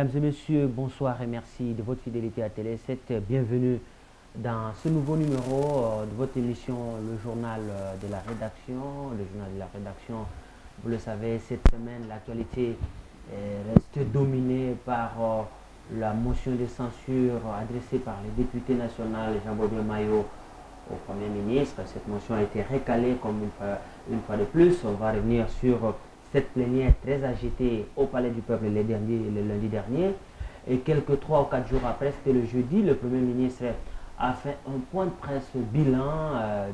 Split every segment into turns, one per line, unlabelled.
Mesdames et messieurs, bonsoir et merci de votre fidélité à Télé 7. Bienvenue dans ce nouveau numéro de votre émission, le journal de la rédaction. Le journal de la rédaction, vous le savez, cette semaine, l'actualité reste dominée par la motion de censure adressée par le député national Jean-Bodoué Mayo au Premier ministre. Cette motion a été recalée comme une fois de plus. On va revenir sur cette plénière très agitée au Palais du Peuple le lundi dernier. Et quelques 3 ou 4 jours après, c'était le jeudi, le Premier ministre a fait un point de presse bilan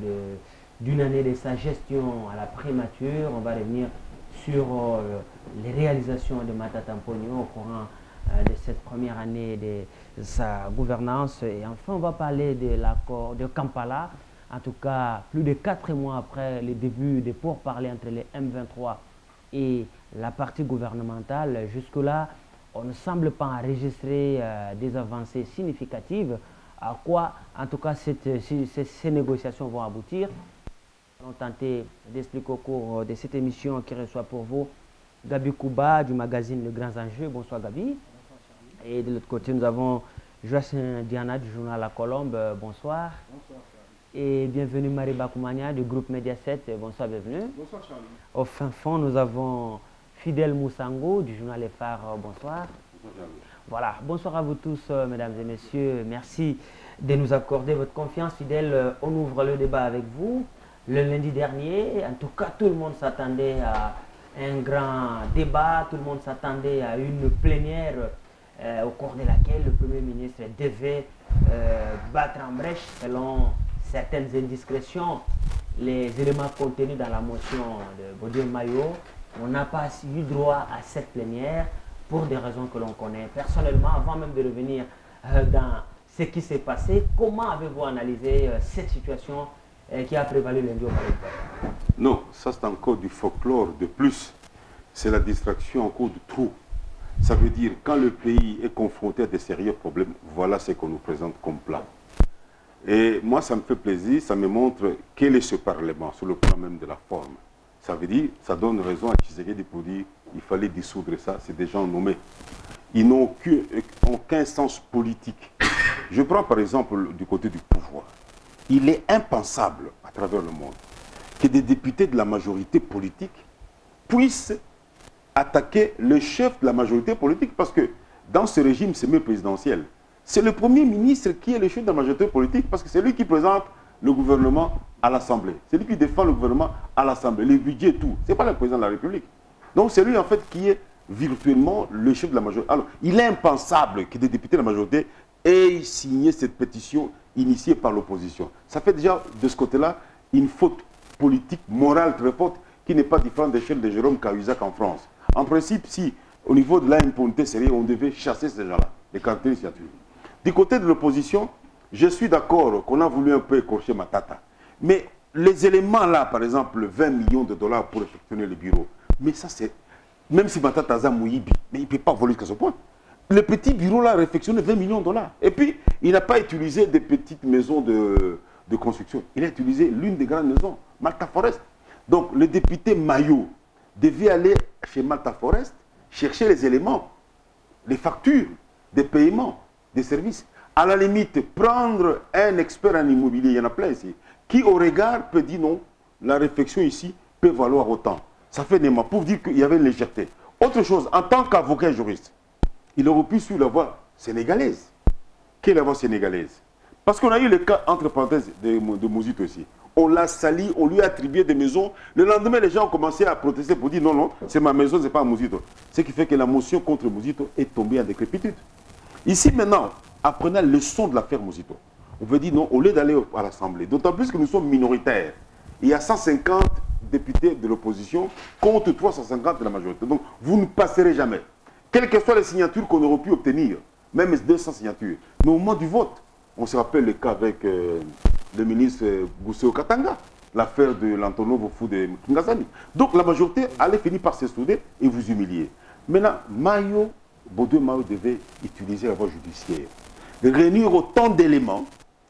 d'une année de sa gestion à la primature. On va revenir sur les réalisations de Matata Mponyo au courant de cette première année de sa gouvernance. Et enfin, on va parler de l'accord de Kampala. En tout cas, plus de 4 mois après le début des pourparlers entre les M23 et la partie gouvernementale, jusque-là, on ne semble pas enregistrer des avancées significatives. À quoi, en tout cas, ces négociations vont aboutir. Nous allons tenter d'expliquer au cours de cette émission qui reçoit pour vous Gabi Kouba du magazine Le Grand Enjeu. Bonsoir Gabi.
Bonsoir Charlie.
Et de l'autre côté, nous avons Joachim Diana du journal La Colombe. Bonsoir.
Bonsoir Charlie.
Et bienvenue Marie Bakoumania du groupe Média 7. Bonsoir, bienvenue.
Bonsoir Charlie.
Au fin fond, nous avons Fidèle Moussango du journal Les Phares. Bonsoir.
Bonsoir Charlie.
Voilà, bonsoir à vous tous, mesdames et messieurs. Merci de nous accorder votre confiance. Fidèle, on ouvre le débat avec vous. Le lundi dernier, en tout cas, tout le monde s'attendait à un grand débat. Tout le monde s'attendait à une plénière au cours de laquelle le Premier ministre devait battre en brèche, selon certaines indiscrétions, les éléments contenus dans la motion de Bodoué Mayo. On n'a pas eu droit à cette plénière pour des raisons que l'on connaît. Personnellement, avant même de revenir dans ce qui s'est passé, comment avez-vous analysé cette situation qui a prévalu lundi au Palais?
Non, ça c'est encore du folklore. De plus, c'est la distraction encore du trou. Ça veut dire quand le pays est confronté à des sérieux problèmes, voilà ce qu'on nous présente comme plan. Et moi, ça me fait plaisir, ça me montre quel est ce Parlement, sur le plan même de la forme. Ça veut dire, ça donne raison à Tshisekedi pour dire qu'il fallait dissoudre ça, c'est des gens nommés. Ils n'ont aucun sens politique. Je prends par exemple du côté du pouvoir. Il est impensable à travers le monde que des députés de la majorité politique puissent attaquer le chef de la majorité politique, parce que dans ce régime semi-présidentiel, c'est le Premier ministre qui est le chef de la majorité politique, parce que c'est lui qui présente le gouvernement à l'Assemblée. C'est lui qui défend le gouvernement à l'Assemblée, les budgets et tout. Ce n'est pas le président de la République. Donc c'est lui en fait qui est virtuellement le chef de la majorité. Alors il est impensable que des députés de la majorité aient signé cette pétition initiée par l'opposition. Ça fait déjà de ce côté-là une faute politique, morale très forte, qui n'est pas différente de celle de Jérôme Cahuzac en France. En principe, si au niveau de l'impunité sérieux, on devait chasser ces gens-là, les caractères initiatives. Du côté de l'opposition, je suis d'accord qu'on a voulu un peu écorcher Matata. Mais les éléments là, par exemple, 20 millions de dollars pour effectuer le bureau, mais ça c'est... Même si Matata a Mouyibi, mais il ne peut pas voler jusqu'à ce point. Le petit bureau là réfectionne 20 millions de dollars. Et puis, il n'a pas utilisé des petites maisons de construction. Il a utilisé l'une des grandes maisons, Malta Forest. Donc, le député Mayo devait aller chez Malta Forest chercher les éléments, les factures, des paiements, des services. À la limite, prendre un expert en immobilier, il y en a plein ici, qui au regard peut dire non, la réflexion ici peut valoir autant. Ça fait Néma pour dire qu'il y avait une légèreté. Autre chose, en tant qu'avocat et juriste, il aurait pu suivre la voie sénégalaise. Quelle est la voie sénégalaise? Parce qu'on a eu le cas, entre parenthèses, de Mouzito aussi. On l'a sali, on lui a attribué des maisons. Le lendemain, les gens ont commencé à protester pour dire non, non, c'est ma maison, ce n'est pas Mouzito. Ce qui fait que la motion contre Mouzito est tombée en décrépitude. Ici maintenant, apprenez la leçon de l'affaire Mouzito. On veut dire non, au lieu d'aller à l'Assemblée, d'autant plus que nous sommes minoritaires. Il y a 150 députés de l'opposition contre 350 de la majorité. Donc vous ne passerez jamais. Quelles que soient les signatures qu'on aurait pu obtenir, même 200 signatures. Mais au moment du vote, on se rappelle le cas avec le ministre Gousseo Katanga, l'affaire de l'Antonov au fou de Ngazani. Donc la majorité allait finir par se souder et vous humilier. Maintenant, Bodoué Mayo devait utiliser la voie judiciaire, réunir autant d'éléments,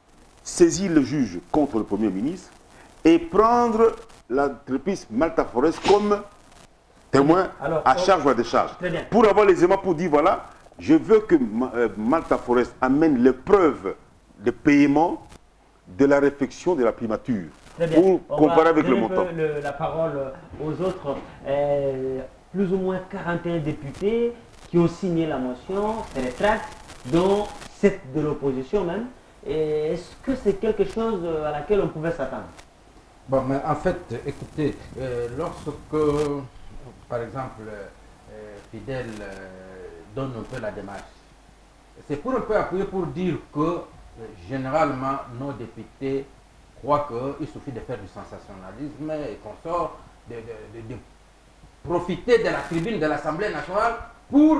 saisir le juge contre le Premier ministre et prendre l'entreprise Malta Forest comme témoin à charge ou à décharge. Pour avoir les éléments pour dire voilà, Je veux que Malta Forest amène les preuves de paiement de la réflexion de la primature pour comparer avec le montant.
La parole aux autres. Plus ou moins 41 députés qui ont signé la motion, c'est les tracts, dont 7 de l'opposition même. Est-ce que c'est quelque chose à laquelle on pouvait s'attendre?
Bon, mais en fait, écoutez, lorsque, par exemple, Fidel donne un peu la démarche, c'est pour un peu appuyer pour dire que, généralement, nos députés croient qu'il suffit de faire du sensationnalisme et qu'on sort de profiter de la tribune de l'Assemblée nationale pour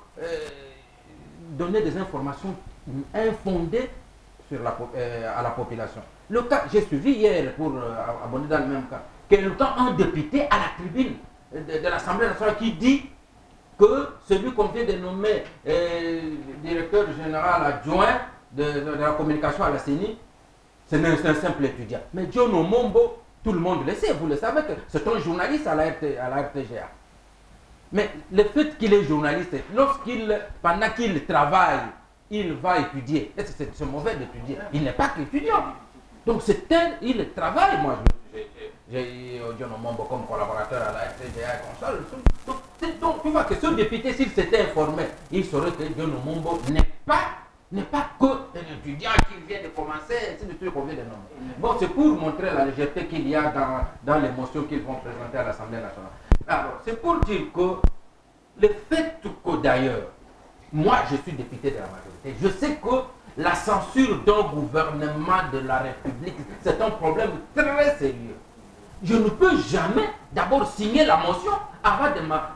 donner des informations infondées sur à la population. Le cas, j'ai suivi hier, pour abonder dans le même cas, quelqu'un, un député à la tribune de l'Assemblée nationale qui dit que celui qu'on vient de nommer directeur général adjoint de la communication à la CENI, c'est un simple étudiant. Mais John Omombo, tout le monde le sait, vous le savez que c'est un journaliste à la RTGA. Mais le fait qu'il est journaliste, pendant qu'il travaille, il va étudier. C'est mauvais d'étudier. Il n'est pas qu'étudiant. Donc il travaille. Moi, j'ai John Omombo comme collaborateur à la RTGA et comme ça. Donc tu vois que ce député, s'il s'était informé, il saurait que John Omombo n'est pas que un étudiant qui vient de commencer, c'est du truc qu'on vient de nommer. Bon, c'est pour montrer la légèreté qu'il y a dans les motions qu'ils vont présenter à l'Assemblée nationale. Alors, c'est pour dire que le fait que d'ailleurs, moi je suis député de la majorité, je sais que la censure d'un gouvernement de la République, c'est un problème très sérieux. Je ne peux jamais d'abord signer la motion avant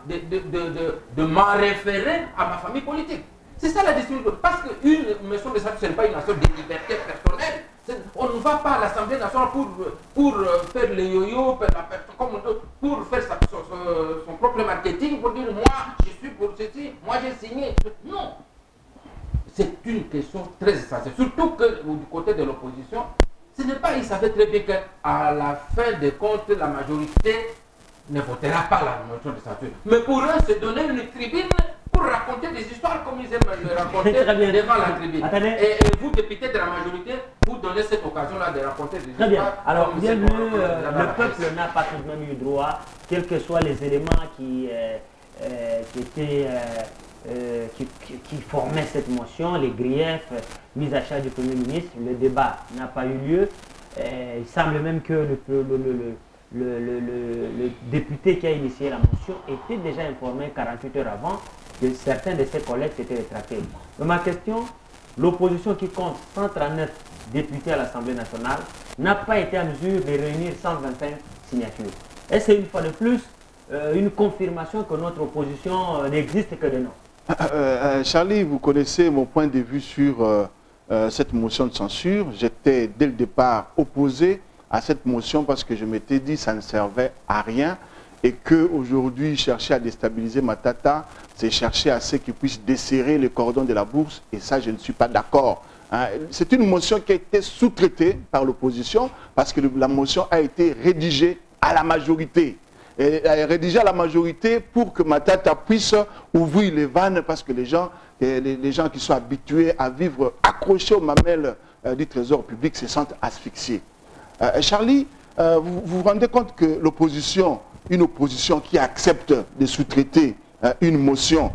de m'en référer à ma famille politique. C'est ça la distinction. Parce qu'une motion de statut, ce n'est pas une motion de liberté personnelle. On ne va pas à l'Assemblée nationale pour faire le yo-yo, pour faire son propre marketing, pour dire moi je suis pour ceci, moi j'ai signé. Non. C'est une question très essentielle. Surtout que du côté de l'opposition, ce n'est pas, ils savaient très bien qu'à la fin des comptes, la majorité ne votera pas la motion de statut. Mais pour eux, c'est donner une tribune pour raconter des histoires comme ils aiment le raconter devant la tribune. Et vous, députés de la majorité, vous donnez cette occasion-là de raconter des histoires.
Très bien. Alors, bien vu, le peuple n'a pas tout de même eu droit, quels que soient les éléments qui formaient cette motion, les griefs mis à charge du Premier ministre. Le débat n'a pas eu lieu. Il semble même que le député qui a initié la motion était déjà informé 48 heures avant que certains de ses collègues s'étaient rétractés. Donc ma question, l'opposition qui compte 139 députés à l'Assemblée nationale n'a pas été en mesure de réunir 125 signatures. Et c'est une fois de plus une confirmation que notre opposition n'existe que de nom.
Charlie, vous connaissez mon point de vue sur cette motion de censure. J'étais dès le départ opposé à cette motion parce que je m'étais dit que ça ne servait à rien et qu'aujourd'hui, chercher à déstabiliser Matata, c'est chercher à ce qu'il puisse desserrer les cordons de la bourse et ça, je ne suis pas d'accord. Hein. C'est une motion qui a été sous-traitée par l'opposition parce que la motion a été rédigée à la majorité. Elle est rédigée à la majorité pour que Matata puisse ouvrir les vannes parce que les gens qui sont habitués à vivre accrochés aux mamelles du trésor public se sentent asphyxiés. Charlie, vous vous rendez compte que l'opposition, une opposition qui accepte de sous-traiter une motion,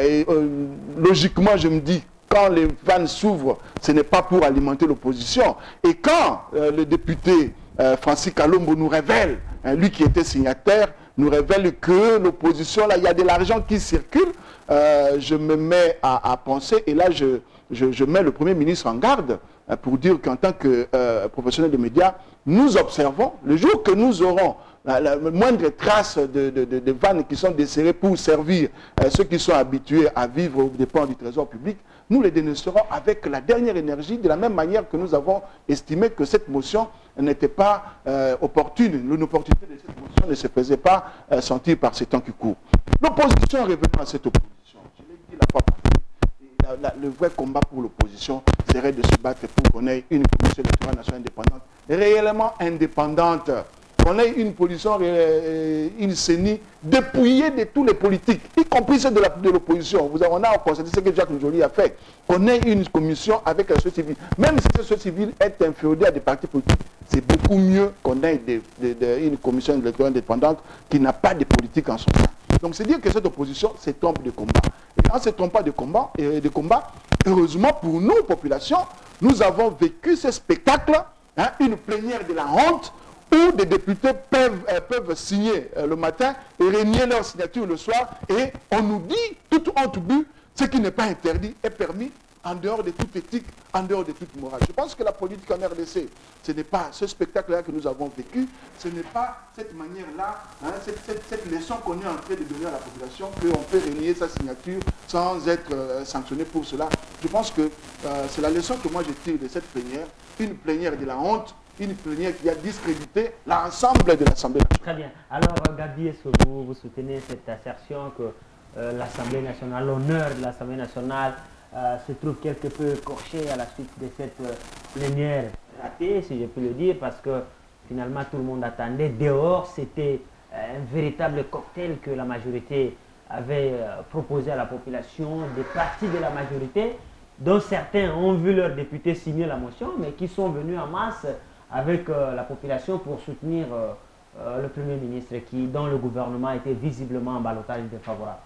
logiquement je me dis, quand les vannes s'ouvrent, ce n'est pas pour alimenter l'opposition. Et quand le député Francis Kalombo nous révèle, lui qui était signataire, nous révèle que l'opposition, là, il y a de l'argent qui circule, je me mets à penser, et là je mets le Premier ministre en garde pour dire qu'en tant que professionnel de médias, nous observons, le jour que nous aurons la moindre trace de vannes qui sont desserrées pour servir ceux qui sont habitués à vivre aux dépens du trésor public, nous les dénoncerons avec la dernière énergie, de la même manière que nous avons estimé que cette motion n'était pas opportune. L'opportunité de cette motion ne se faisait pas sentir par ces temps qui courent. L'opposition, revenons à cette opposition, je l'ai dit la fois passée, le vrai combat pour l'opposition serait de se battre pour qu'on ait une commission électorale nationale indépendante, réellement indépendante. qu'on ait une position, une CENI dépouillée de tous les politiques, y compris ceux de l'opposition. On a constaté ce que Jacques Njoli a fait, qu'on ait une commission avec la société civile. Même si la société civile est inféodée à des partis politiques, c'est beaucoup mieux qu'on ait une commission électorale indépendante qui n'a pas de politique en son sein. Donc c'est dire que cette opposition se trompe de combat. Et en se trompant de combat, heureusement pour nous, population, nous avons vécu ce spectacle, hein, une plénière de la honte, où des députés peuvent signer le matin et renier leur signature le soir. Et on nous dit, toute honte but, ce qui n'est pas interdit est permis en dehors de toute éthique, en dehors de toute morale. Je pense que la politique en RDC, ce n'est pas ce spectacle-là que nous avons vécu, ce n'est pas cette manière-là, hein, cette leçon qu'on est en train de donner à la population, qu'on peut renier sa signature sans être sanctionné pour cela. Je pense que c'est la leçon que moi je tire de cette plénière, une plénière de la honte, une plénière qui a discrédité l'ensemble de l'Assemblée nationale.
Très bien. Alors, Gabi, est-ce que vous soutenez cette assertion que l'Assemblée nationale, l'honneur de l'Assemblée nationale, se trouve quelque peu écorché à la suite de cette plénière ratée, si je peux le dire, parce que finalement tout le monde attendait. Dehors, c'était un véritable cocktail que la majorité avait proposé à la population, des partis de la majorité, dont certains ont vu leurs députés signer la motion, mais qui sont venus en masse avec la population pour soutenir le Premier ministre, dont le gouvernement était visiblement en ballottage défavorable.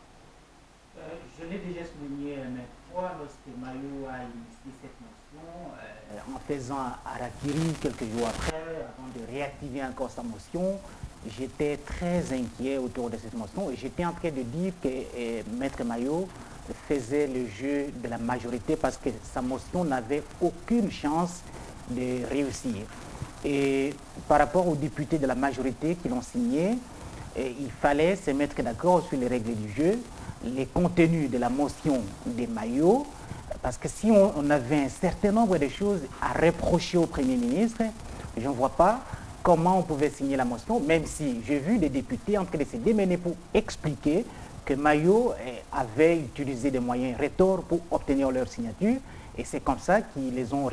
Je l'ai déjà souligné maintes fois lorsque Mayo a initié cette motion, en faisant harakiri quelques jours après, avant de réactiver encore sa motion, j'étais très inquiet autour de cette motion et j'étais en train de dire que Maître Mayo faisait le jeu de la majorité parce que sa motion n'avait aucune chance de réussir. Et par rapport aux députés de la majorité qui l'ont signé, il fallait se mettre d'accord sur les règles du jeu, les contenus de la motion des Mayo, parce que si on avait un certain nombre de choses à reprocher au Premier ministre, je ne vois pas comment on pouvait signer la motion, même si j'ai vu des députés en train de se démener pour expliquer que Mayo avait utilisé des moyens rhétors pour obtenir leur signature, et c'est comme ça qu'ils les ont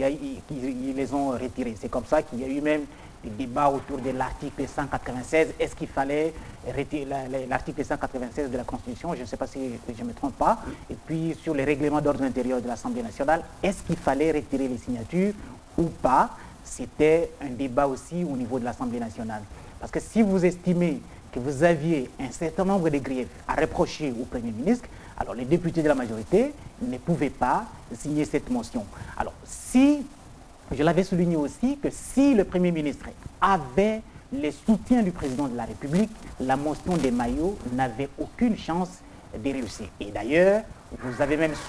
retirés. C'est comme ça qu'il y a eu même des débats autour de l'article 196. Est-ce qu'il fallait retirer l'article 196 de la Constitution? Je ne sais pas si je ne me trompe pas. Et puis sur les règlements d'ordre intérieur de l'Assemblée nationale, est-ce qu'il fallait retirer les signatures ou pas? C'était un débat aussi au niveau de l'Assemblée nationale. Parce que si vous estimez que vous aviez un certain nombre de griefs à reprocher au Premier ministre, alors les députés de la majorité ne pouvaient pas signer cette motion. Alors si, je l'avais souligné aussi, que si le Premier ministre avait le soutien du Président de la République, la motion des Mayo n'avait aucune chance de réussir. Et d'ailleurs, vous avez même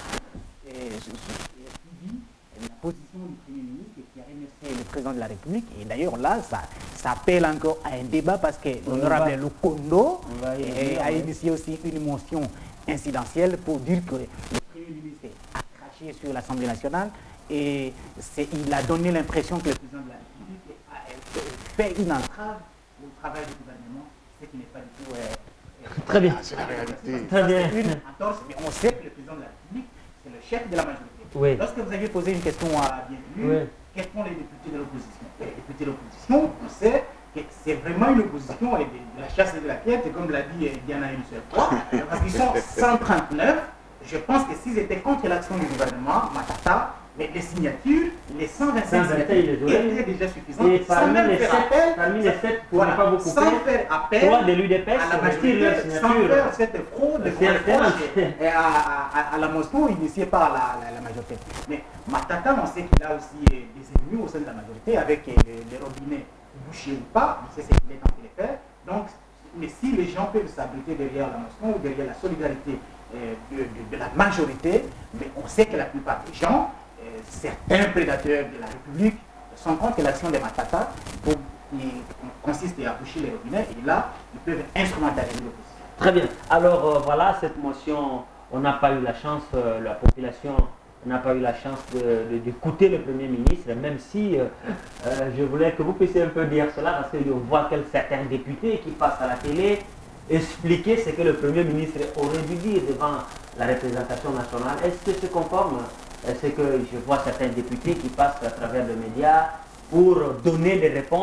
suivi la position du Premier ministre qui a remercié le Président de la République. Et d'ailleurs, là, ça appelle encore à un débat parce que l'honorable Lukondo a initié aussi une motion incidentielle pour dire que le Premier ministre a craché sur l'Assemblée nationale et il a donné l'impression que le Président de la République a fait une entrave au travail du gouvernement, ce qui n'est pas du tout...
Très bien.
C'est la réalité.
Très bien.
Une entorse, mais on sait que le Président de la République, c'est le chef de la majorité.
Oui.
Lorsque vous aviez posé une question à Bienvenue,
Oui.
quels sont les députés de l'opposition? Les députés de l'opposition, on sait que c'est vraiment une opposition et de la chasse et de la quête, comme l'a dit Diana une seule fois, parce qu'ils sont 139. Je pense que s'ils étaient contre l'action du gouvernement, Matata, mais les signatures, les 125 signatures étaient déjà suffisantes.
Et parmi les 7, pour ne pas vous couper,
sans faire appel
3 de l'UDPS
à la majorité, sans faire cette fraude à la motion initiée par la majorité. Mais Matata, on sait qu'il a aussi des ennemis au sein de la majorité, avec les robinets bouchés ou pas, on sait ce qu'il est en train de faire. Donc, mais si les gens peuvent s'abriter derrière la motion ou derrière la solidarité de la majorité, mais on sait que la plupart des gens, certains prédateurs de la République, sont contre l'action de Matata qui consiste à boucher les robinets et là, ils peuvent instrumentaliser l'opposition.
Très bien. Alors voilà, cette motion, on n'a pas eu la chance, la population n'a pas eu la chance d'écouter le Premier ministre, même si je voulais que vous puissiez un peu dire cela, parce que je vois que certains députés qui passent à la télé expliquer ce que le Premier ministre aurait dû dire devant la représentation nationale. Est-ce que c'est conforme? C'est que je vois certains députés qui passent à travers les médias pour donner des réponses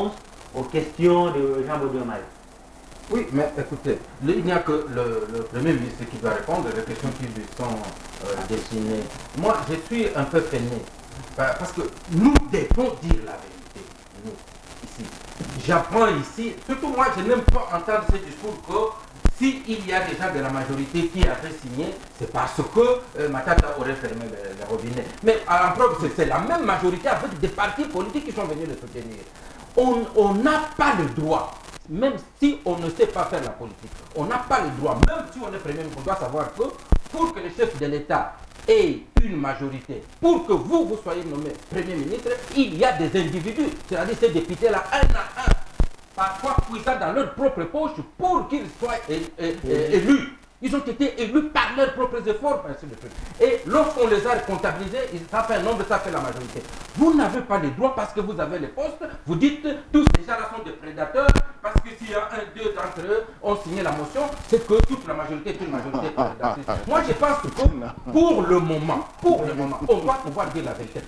aux questions de Jean-Baudouin Diomaye.
Oui, mais écoutez, il n'y a que le Premier ministre qui doit répondre aux questions qui lui sont destinées. Moi, je suis un peu peiné, parce que nous devons dire la vérité, nous, ici. J'apprends ici, surtout moi, je n'aime pas entendre ce discours que s'il y a des gens de la majorité qui avaient signé, c'est parce que Matata aurait fermé les robinets. Mais à la preuve, c'est la même majorité avec des partis politiques qui sont venus le soutenir. On n'a pas le droit. Même si on ne sait pas faire la politique, on n'a pas le droit, même si on est Premier ministre, on doit savoir que pour que le chef de l'État ait une majorité, pour que vous soyez nommé Premier ministre, il y a des individus, c'est-à-dire ces députés-là, un à un, parfois puissants dans leur propre poche pour qu'ils soient élus. Ils ont été élus par leurs propres efforts, ainsi de suite. Et lorsqu'on les a comptabilisés, ça fait un nombre, ça fait la majorité. Vous n'avez pas les droits parce que vous avez les postes. Vous dites, tous ces gens-là sont des prédateurs, parce que s'il y a un, deux d'entre eux ont signé la motion, c'est que toute la majorité est une majorité prédatrice. Moi, je pense que pour le moment, on doit pouvoir dire la vérité.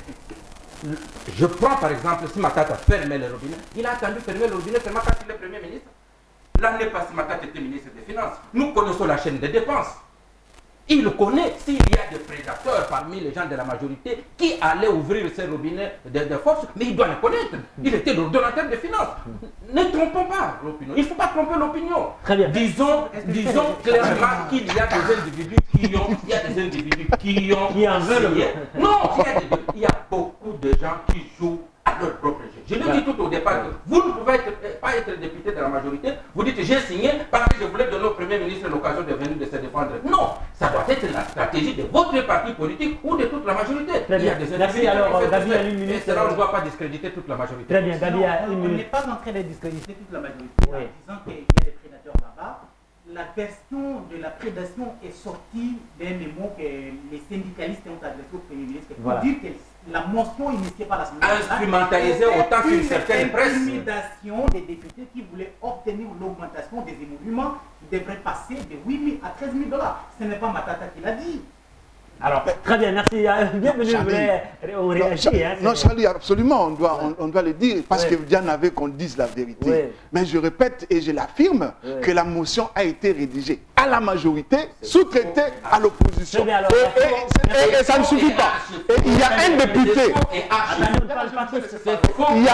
Je prends par exemple, si Matata fermait le robinet, il a attendu fermer le robinet seulement quand il est Premier ministre. L'année passée, Matata était ministre des Finances. Nous connaissons la chaîne des dépenses. Il connaît s'il y a des prédateurs parmi les gens de la majorité qui allaient ouvrir ces robinets de force, mais il doit les connaître. Il était le donateur des finances. Ne trompons pas l'opinion. Il ne faut pas tromper l'opinion.
Très bien.
Disons clairement qu'il y a des individus qui ont
Qui en veulent.
signé. Non, il y a beaucoup de gens qui jouent à leur propre jeu. Je l'ai dit tout au départ, que vous ne pouvez pas être député de la majorité, vous dites j'ai signé parce que je voulais donner au Premier ministre l'occasion de venir de se défendre. Non, ça doit être la stratégie de votre parti politique ou de toute la majorité.
Très bien. Merci. Alors, Gabi a une minute.
Et cela, on ne doit pas discréditer toute la majorité.
Très bien, Gabi a une
On n'est
minute.
pas en train de discréditer toute la majorité
Oui.
en disant qu'il y a des prédateurs là-bas. La question de la prédation est sortie d'un mémo que les syndicalistes ont adressé au Premier ministre pour
Voilà.
dire que la motion initiée par l'Assemblée
Instrumentalisée autant qu'une certaine presse.
Intimidation des députés qui voulaient obtenir l'augmentation des émoluments qui devrait passer de 8 000 à 13 000 $. Ce n'est pas Matata qui l'a dit.
Alors, très bien, merci. Bienvenue, on réagit. Hein,
Non, Charlie, absolument, on doit le dire, parce
Oui.
que bien avait qu'on dise la vérité.
Oui.
Mais je répète et je l'affirme
Oui.
que la motion a été rédigée à la majorité, sous-traitée à l'opposition.
Très bien, alors,
Et ça ne suffit pas. Et il y a un député,
Attendez, on ne parle pas tous.
il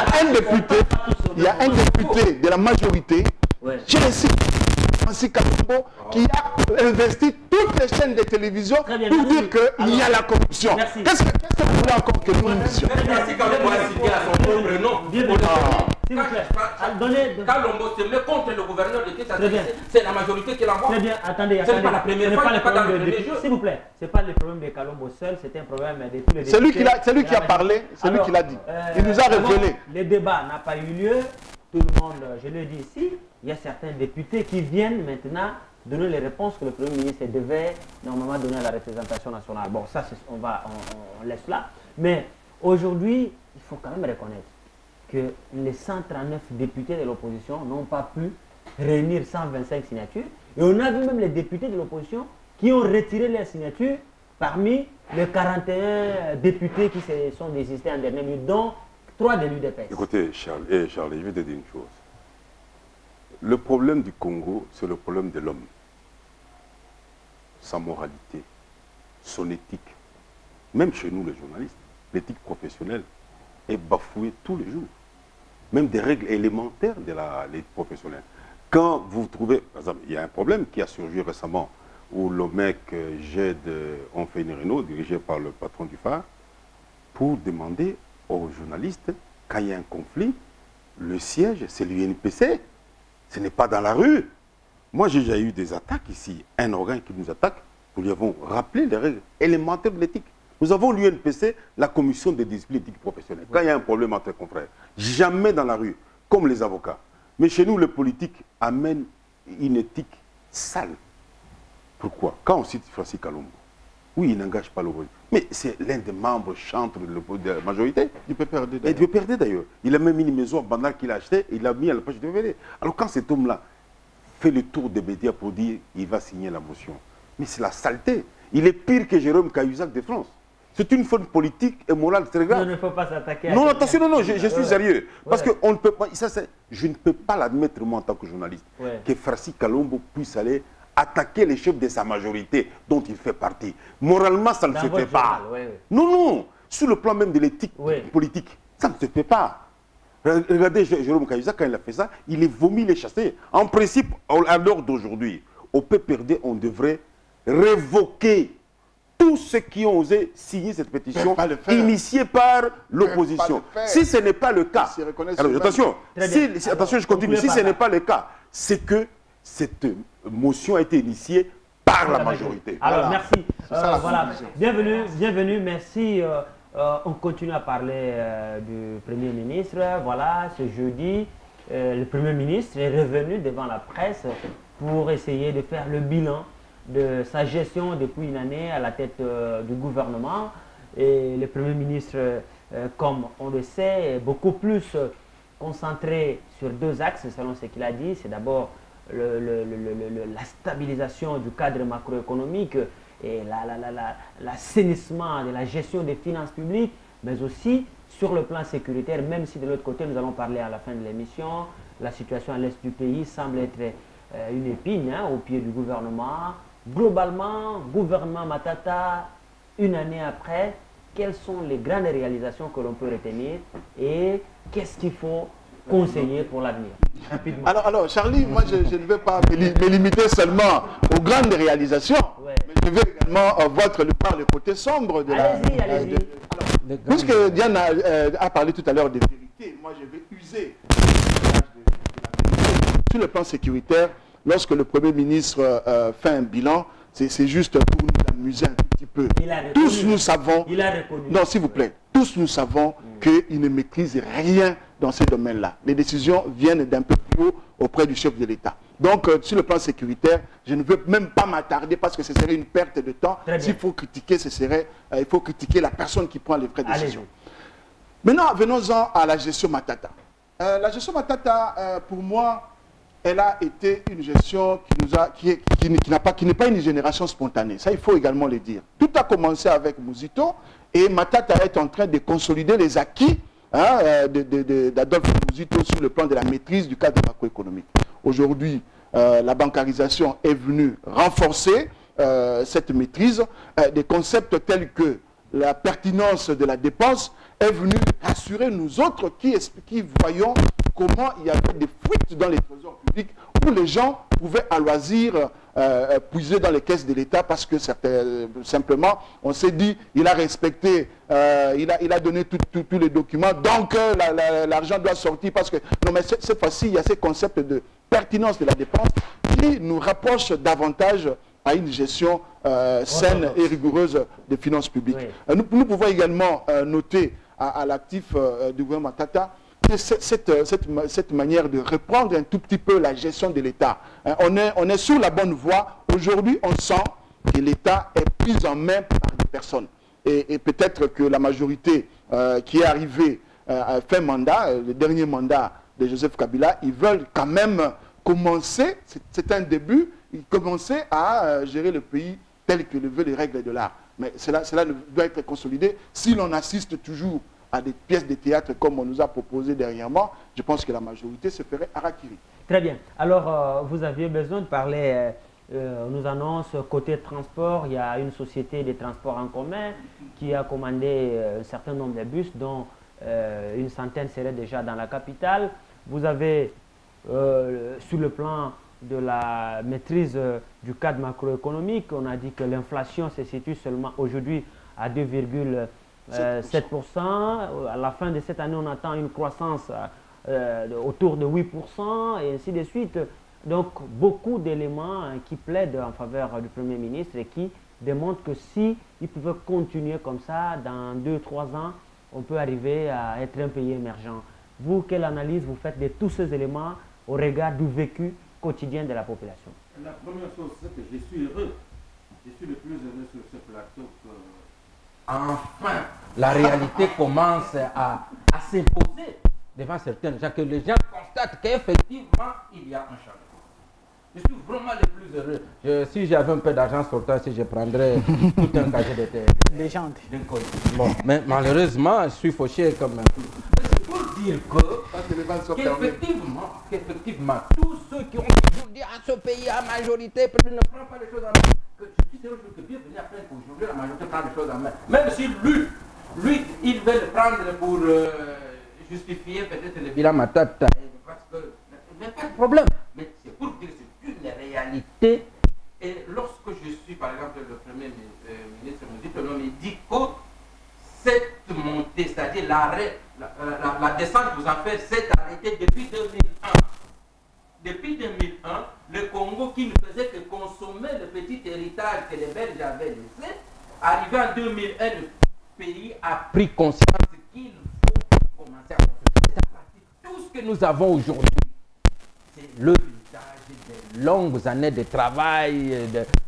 y a un député de la majorité,
Oui.
je le cite, Francis Kalombo, qui a investi toutes les chaînes de télévision
Très bien,
pour
merci.
dire qu'il y a la corruption.
Merci.
Qu'est-ce que vous voulez encore que nous disions?
Merci quand on va citer à son propre nom.
Bienvenue. S'il vous plaît.
Quand l'homme se met contre le gouverneur de Kinshasa,
Très bien.
c'est la majorité qui l'envoie.
Très bien, attendez.
Ce n'est pas la première
Ce n'est
fois,
pas
il
le
n'est pas dans
problème
le
de
premier jeu.
S'il vous plaît, ce n'est pas le problème de Kalombo seul, c'est un problème de tous les
C'est lui
députés.
qui a parlé, c'est lui qui l'a dit. Il nous a révélé.
Le débat n'a pas eu lieu. Tout le monde, je le dis ici, il y a certains députés qui viennent maintenant donner les réponses que le Premier ministre devait normalement donner à la représentation nationale. Bon, ça, on laisse là. Mais aujourd'hui, il faut quand même reconnaître que les 139 députés de l'opposition n'ont pas pu réunir 125 signatures. Et on a vu même les députés de l'opposition qui ont retiré leurs signatures parmi les 41 députés qui se sont désistés en dernière minute, dont 3 de l'UDPS.
Écoutez, Charles, je vais te dire une chose. Le problème du Congo, c'est le problème de l'homme. Sa moralité, son éthique. Même chez nous, les journalistes, l'éthique professionnelle est bafouée tous les jours. Même des règles élémentaires de les professionnels. Quand vous trouvez, par exemple, il y a un problème qui a surgi récemment où le mec jette Onfeni Renault, dirigé par le patron du phare, pour demander aux journalistes, quand il y a un conflit, le siège, c'est l'UNPC. Ce n'est pas dans la rue. Moi, j'ai déjà eu des attaques ici. Un organe qui nous attaque, nous lui avons rappelé les règles élémentaires de l'éthique. Nous avons l'UNPC, la commission des disciplines éthiques professionnelles. Quand il y a un problème entre confrères, jamais dans la rue, comme les avocats. Mais chez nous, les politiques amènent une éthique sale. Pourquoi? Quand on cite Francis Kalombo, oui, il n'engage pas le rôle. Mais c'est l'un des membres chantres de la majorité.
Du PPRD
Et du PPRD d'ailleurs. Il a même mis une maison banale qu'il a achetée et il l'a mis à la page de DVD. Alors quand cet homme-là fait le tour des médias pour dire qu'il va signer la motion, mais c'est la saleté. Il est pire que Jérôme Cahuzac de France. C'est une faute politique et morale très grave.
Non, il ne faut pas s'attaquer à
Non,
quelqu'un.
attention, non, je suis sérieux. Parce
Ouais.
qu'on ne peut pas, je ne peux pas l'admettre, moi, en tant que journaliste,
Ouais.
que Farsi Kalombo puisse aller attaquer les chefs de sa majorité dont il fait partie. Moralement, ça ne
Dans
se
votre
fait pas.
journal, ouais.
Non, non. Sur le plan même de l'éthique
Ouais.
politique, ça ne se fait pas. Regardez Jérôme Kayusa, quand il a fait ça, il est vomi, il est chassé. En principe, à l'heure d'aujourd'hui, au PPRD, on devrait révoquer tous ceux qui ont osé signer cette pétition
Pas le faire.
initiée par l'opposition.
Pas le faire.
Si ce n'est pas le cas,
Ils se reconnaissent
alors
eux-mêmes.
attention,
Très
si,
bien.
attention, je continue.
concluez
Si
par
ce
là.
n'est pas le cas, c'est que cette motion a été initiée par la majorité.
Alors,
Voilà.
merci.
ça, la
Voilà.
conclusion.
Bienvenue, merci. On continue à parler du Premier ministre. Voilà, ce jeudi, le Premier ministre est revenu devant la presse pour essayer de faire le bilan de sa gestion depuis une année à la tête du gouvernement. Et le Premier ministre, comme on le sait, est beaucoup plus concentré sur deux axes, selon ce qu'il a dit. C'est d'abord la stabilisation du cadre macroéconomique et l'assainissement de la gestion des finances publiques, mais aussi sur le plan sécuritaire, même si de l'autre côté, nous allons parler à la fin de l'émission, la situation à l'est du pays semble être une épine au pied du gouvernement. Globalement, gouvernement Matata, une année après, quelles sont les grandes réalisations que l'on peut retenir et qu'est-ce qu'il faut conseiller pour l'avenir? Rapidement.
Alors, Charlie, moi, je ne vais pas me limiter seulement aux grandes réalisations,
Ouais.
mais je vais également voir le côté sombre de la...
Allez-y, allez-y.
Alors, puisque Diane a parlé tout à l'heure des vérités, moi, je vais user sur le plan sécuritaire. Lorsque le Premier ministre fait un bilan, c'est juste pour nous amuser un petit peu.
Il a reconnu.
Tous nous savons...
Il a reconnu.
Non, s'il vous plaît. Tous nous savons qu'il ne maîtrise rien dans ces domaines-là. Les décisions viennent d'un peu plus haut auprès du chef de l'État. Donc, sur le plan sécuritaire, je ne veux même pas m'attarder parce que ce serait une perte de temps.
Très bien.
S'il faut critiquer, il faut critiquer la personne qui prend les vraies
Allez-y.
décisions. Maintenant, venons-en à la gestion Matata. La gestion Matata, pour moi, elle a été une gestion qui n'est pas une génération spontanée. Ça, il faut également le dire. Tout a commencé avec Mouzito et Matata est en train de consolider les acquis d'Adolphe Mouzito sur le plan de la maîtrise du cadre macroéconomique. Aujourd'hui, la bancarisation est venue renforcer cette maîtrise. Des concepts tels que la pertinence de la dépense est venue rassurer nous autres qui voyons comment il y avait des fuites dans les trésors publics où les gens pouvaient à loisir puiser dans les caisses de l'État parce que simplement on s'est dit il a respecté, il a donné tous les documents, donc l'argent doit sortir parce que... Non mais cette fois-ci il y a ces concepts de pertinence de la dépense qui nous rapprochent davantage à une gestion saine et rigoureuse des finances publiques.
Oui.
Nous pouvons également noter à l'actif du gouvernement Tata cette manière de reprendre un tout petit peu la gestion de l'État. On est sur la bonne voie. Aujourd'hui, on sent que l'État est pris en main par des personnes. Et peut-être que la majorité qui est arrivée à fin mandat, le dernier mandat de Joseph Kabila, ils veulent quand même commencer, c'est un début, commencer à gérer le pays tel que le veulent les règles de l'art. Mais cela doit être consolidé. Si l'on assiste toujours à des pièces de théâtre comme on nous a proposé dernièrement, je pense que la majorité se ferait harakiri. Très
bien. Alors, vous aviez besoin de parler, on nous annonce côté transport, il y a une société de transport en commun qui a commandé un certain nombre de bus, dont une centaine seraient déjà dans la capitale. Vous avez, sur le plan de la maîtrise du cadre macroéconomique, on a dit que l'inflation se situe seulement aujourd'hui à 2,7%. À la fin de cette année, on attend une croissance autour de 8% et ainsi de suite. Donc, beaucoup d'éléments qui plaident en faveur du Premier ministre et qui démontrent que si il pouvait continuer comme ça, dans 2-3 ans, on peut arriver à être un pays émergent. Vous, quelle analyse vous faites de tous ces éléments au regard du vécu quotidien de la population?
La première chose, c'est que je suis heureux. Je suis le plus heureux sur ce plateau que enfin la réalité commence à s'imposer devant certains gens, que les gens constatent qu'effectivement il y a un changement. Je suis vraiment le plus heureux. Si j'avais un peu d'argent sur toi, si je prendrais tout un casier de terre.
Légende.
Bon, mais malheureusement, je suis fauché comme un fou. C'est pour dire qu'effectivement, tous ceux qui ont toujours dit à ce pays, à majorité, ne prend pas les choses en main. Je suis sûr que bienvenue après qu'aujourd'hui, la majorité prend les choses en main. Même si lui, il veut le prendre pour justifier peut-être le bilan Matata. Parce que, il n'y a pas de problème. Mais c'est pour dire que c'est une réalité. Et lorsque je suis, par exemple, le Premier ministre me dit que non, il dit que cette montée, c'est-à-dire l'arrêt, la descente que vous en faites, s'est arrêtée depuis 2001. Depuis 2001, le Congo qui ne faisait que consommer le petit héritage que les Belges avaient laissé, arrivé en 2001, le pays a pris conscience qu'il faut commencer à construire. Tout ce que nous avons aujourd'hui, c'est le des longues années de travail.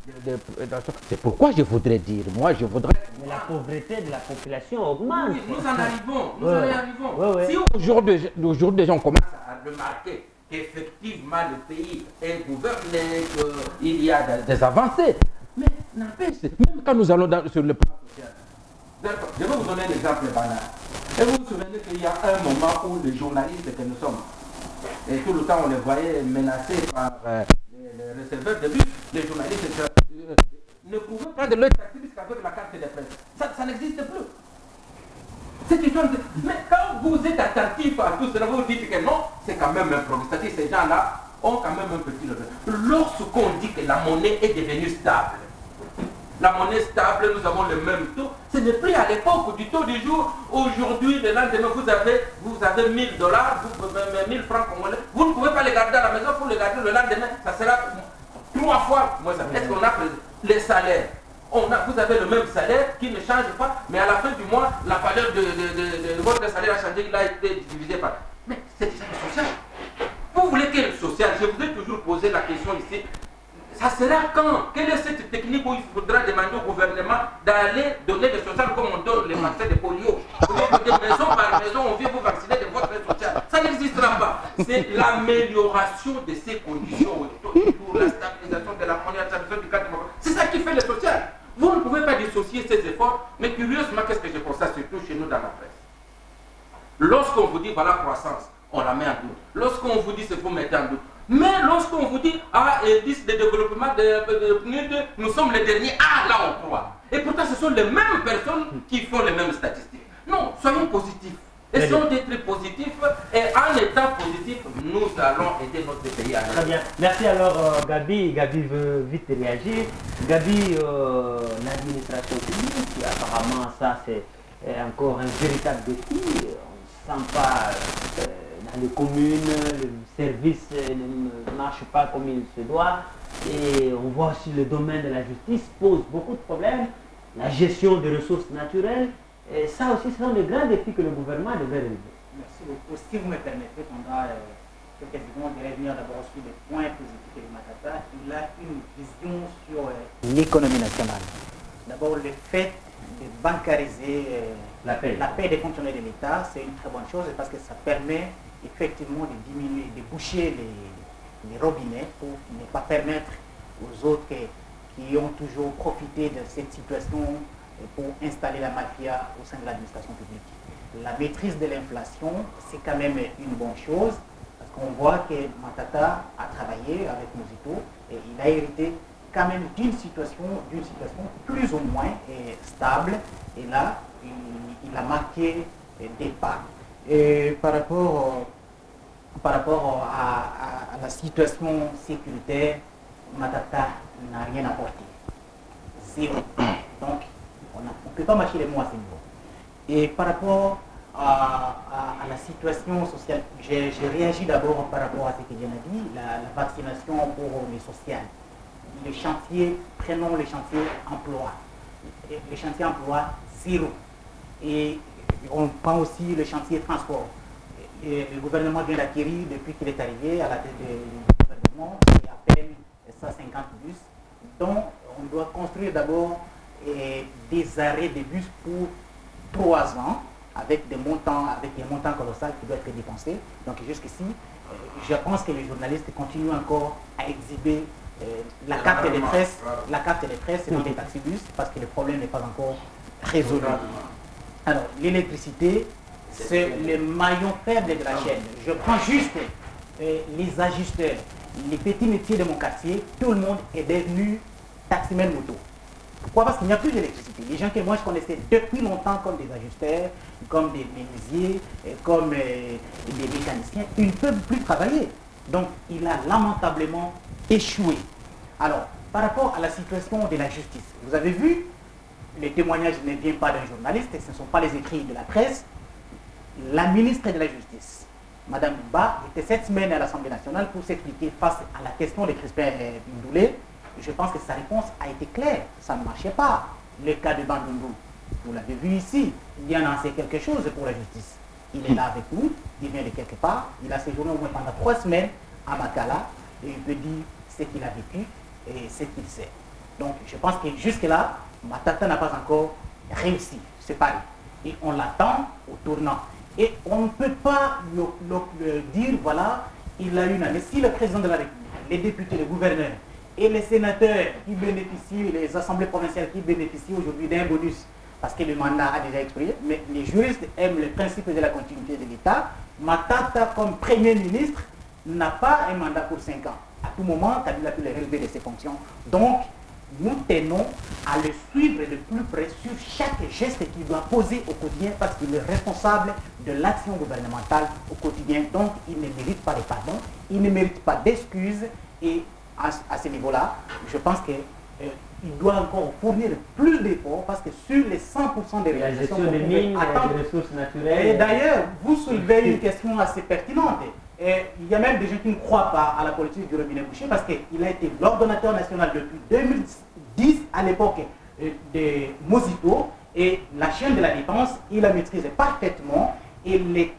C'est pourquoi je voudrais dire, moi je voudrais...
Mais la pauvreté de la population augmente.
Oui, nous en arrivons, nous en arrivons.
Ouais.
Si aujourd'hui déjà on commence à remarquer qu'effectivement le pays est gouverné, qu'il y a des avancées, mais n'empêche, même quand nous allons sur le plan social, je vais vous donner un exemple banal. Et vous vous souvenez qu'il y a un moment où les journalistes que nous sommes, et tout le temps on les voyait menacés par les receveurs de bus, les journalistes ne pouvaient prendre leur taxi qu'avec la carte de presse. Ça n'existe plus. Cette histoire mais quand vous êtes attentif à tout cela, vous vous dites que non, c'est quand même un problème. C'est-à-dire ces gens-là ont quand même un petit level. Lorsqu'on dit que la monnaie est devenue stable, la monnaie stable, nous avons le même taux. Ce n'est plus à l'époque du taux du jour. Aujourd'hui, le lendemain, vous avez 1000 dollars, 1000 francs congolais. Vous ne pouvez pas les garder à la maison pour les garder le lendemain. Ça sera 3 fois. Est-ce qu'on a les salaires? Vous avez le même salaire qui ne change pas, mais à la fin du mois, la valeur de votre salaire a changé, il a été divisé par. Mais c'est déjà le social. Vous voulez quel social? Je vous ai toujours posé la question ici. Ça sera quand? Quelle est cette technique où il faudra demander au gouvernement d'aller donner des sociales comme on donne les vaccins de polio? De maison par maison, on vient vous vacciner de votre social. Ça n'existera pas. C'est l'amélioration de ces conditions pour la stabilisation de la monnaie, la stabilisation du cadre. C'est ça qui fait le social. Vous ne pouvez pas dissocier ces efforts, mais curieusement, qu'est-ce que je constate surtout chez nous dans la presse? Lorsqu'on vous dit voilà croissance, on la met en doute. Lorsqu'on vous dit c'est vous mettez en doute. Mais lorsqu'on vous dit, indice de développement de PNUD, nous sommes les derniers, là on croit. Et pourtant ce sont les mêmes personnes qui font les mêmes statistiques. Non, soyons positifs. Essayons d'être positifs et en étant positifs, nous allons aider notre pays à
Très bien. Merci alors Gabi. Gabi veut vite réagir. Gabi, l'administration publique, apparemment ça c'est encore un véritable défi. On ne sent pas... dans les communes, le service ne marche pas comme il se doit. Et on voit aussi le domaine de la justice pose beaucoup de problèmes. La gestion des ressources naturelles. Et ça aussi, ce sont des grands défis que le gouvernement devrait relever.
Merci beaucoup. Si vous me permettez, pendant quelques secondes, je vais revenir d'abord sur les points positifs de Matata. Il a une vision sur l'économie nationale. D'abord, le fait de bancariser la paie des fonctionnaires de l'État, c'est une très bonne chose parce que ça permet effectivement de diminuer, de boucher les robinets pour ne pas permettre aux autres qui ont toujours profité de cette situation pour installer la mafia au sein de l'administration publique. La maîtrise de l'inflation, c'est quand même une bonne chose parce qu'on voit que Matata a travaillé avec Mosito et il a hérité quand même d'une situation plus ou moins stable et là, il a marqué des pas. Et par rapport à la situation sécuritaire, Matata n'a rien apporté. Zéro. Donc, on ne peut pas marcher les mots à ce niveau. Et par rapport à la situation sociale, j'ai réagi d'abord par rapport à ce que Diana a dit, la vaccination pour les sociales. Le chantier, prenons le chantier emploi. Le chantier emploi, zéro. Et on prend aussi le chantier transport. Et le gouvernement vient d'acquérir, depuis qu'il est arrivé à la tête du gouvernement, il y a à peine 150 bus. Donc, on doit construire d'abord des arrêts de bus pour 3 ans avec des montants colossaux qui doivent être dépensés. Donc jusqu'ici, je pense que les journalistes continuent encore à exhiber la carte des tresses dans les taxibus parce que le problème n'est pas encore résolu. Alors, l'électricité, c'est le maillon faible de la chaîne. Je prends juste les ajusteurs, les petits métiers de mon quartier, tout le monde est devenu taximan moto. Pourquoi? Parce qu'il n'y a plus d'électricité. Les gens que moi je connaissais depuis longtemps comme des ajusteurs, comme des menuisiers, comme des mécaniciens, ils ne peuvent plus travailler. Donc il a lamentablement échoué. Alors, par rapport à la situation de la justice, vous avez vu, les témoignages ne viennent pas d'un journaliste, ce ne sont pas les écrits de la presse. La ministre de la Justice, Mme Ba, était cette semaine à l'Assemblée nationale pour s'expliquer face à la question de Crispin Ndoulé. Je pense que sa réponse a été claire. Ça ne marchait pas. Le cas de Bandundu, vous l'avez vu ici, il en a fait quelque chose pour la justice. Il est là avec nous, il vient de quelque part, il a séjourné au moins pendant 3 semaines à Makala et il peut dire ce qu'il a vécu et ce qu'il sait. Donc je pense que jusque-là, Matata n'a pas encore réussi, c'est pareil. Et on l'attend au tournant. Et on ne peut pas le dire, voilà, il a une année. Si le président de la République, les députés, les gouverneurs et les sénateurs qui bénéficient, les assemblées provinciales qui bénéficient aujourd'hui d'un bonus, parce que le mandat a déjà expiré, mais les juristes aiment le principe de la continuité de l'État, Matata, comme Premier ministre, n'a pas un mandat pour 5 ans. À tout moment, Kabila peut le relever de ses fonctions. Donc, nous tenons à le suivre de plus près sur chaque geste qu'il doit poser au quotidien parce qu'il est responsable de l'action gouvernementale au quotidien. Donc, il ne mérite pas de pardon, il ne mérite pas d'excuses. Et à ce niveau-là, je pense qu'il doit encore fournir plus d'efforts parce que sur les 100% des réalisations
des mines, des ressources naturelles.
Et d'ailleurs, vous soulevez une question assez pertinente. Et il y a même des gens qui ne croient pas à la politique du robinet bouché parce qu'il a été l'ordonnateur national depuis 2010 à l'époque de Mosito et la chaîne de la défense, il la maîtrisait parfaitement et les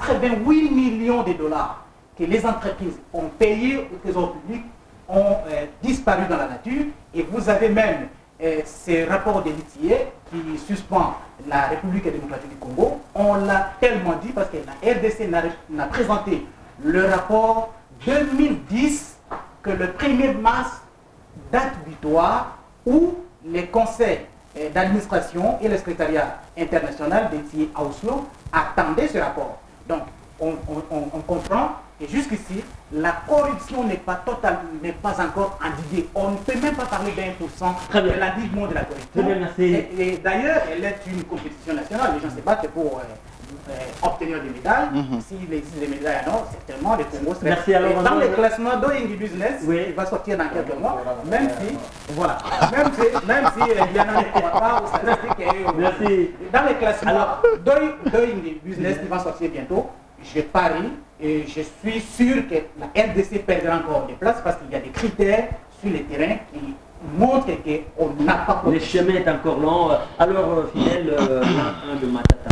88 millions de dollars que les entreprises ont payés au trésor public ont disparu dans la nature et vous avez même ces rapports de l'ITIE qui suspend la République démocratique du Congo. On l'a tellement dit parce que la RDC n'a présenté le rapport 2010 que le 1er mars, date butoir, où les conseils d'administration et le secrétariat international d'ITIE à Oslo attendaient ce rapport. Donc, on comprend que jusqu'ici, la corruption n'est pas totale, n'est pas encore endiguée. On ne peut même pas parler d'1% de l'endiguement de la corruption.
Très bien, merci.
Et d'ailleurs, elle est une compétition nationale. Les gens se battent pour obtenir des médailles. S'il existe des médailles en or, certainement les Congo seraient.
Merci. Alors,
dans les classements Doing Business, il va sortir dans quelques mois, même si, voilà, même si Diana ne croit pas aux statistiques.
Merci.
Dans les classements Doing Business qui va sortir bientôt, je parie et je suis sûr que la RDC perdra encore des places parce qu'il y a des critères sur le terrain qui montrent qu'on n'a pas...
Le chemin est encore long. Alors, Fidèle, un de Matata,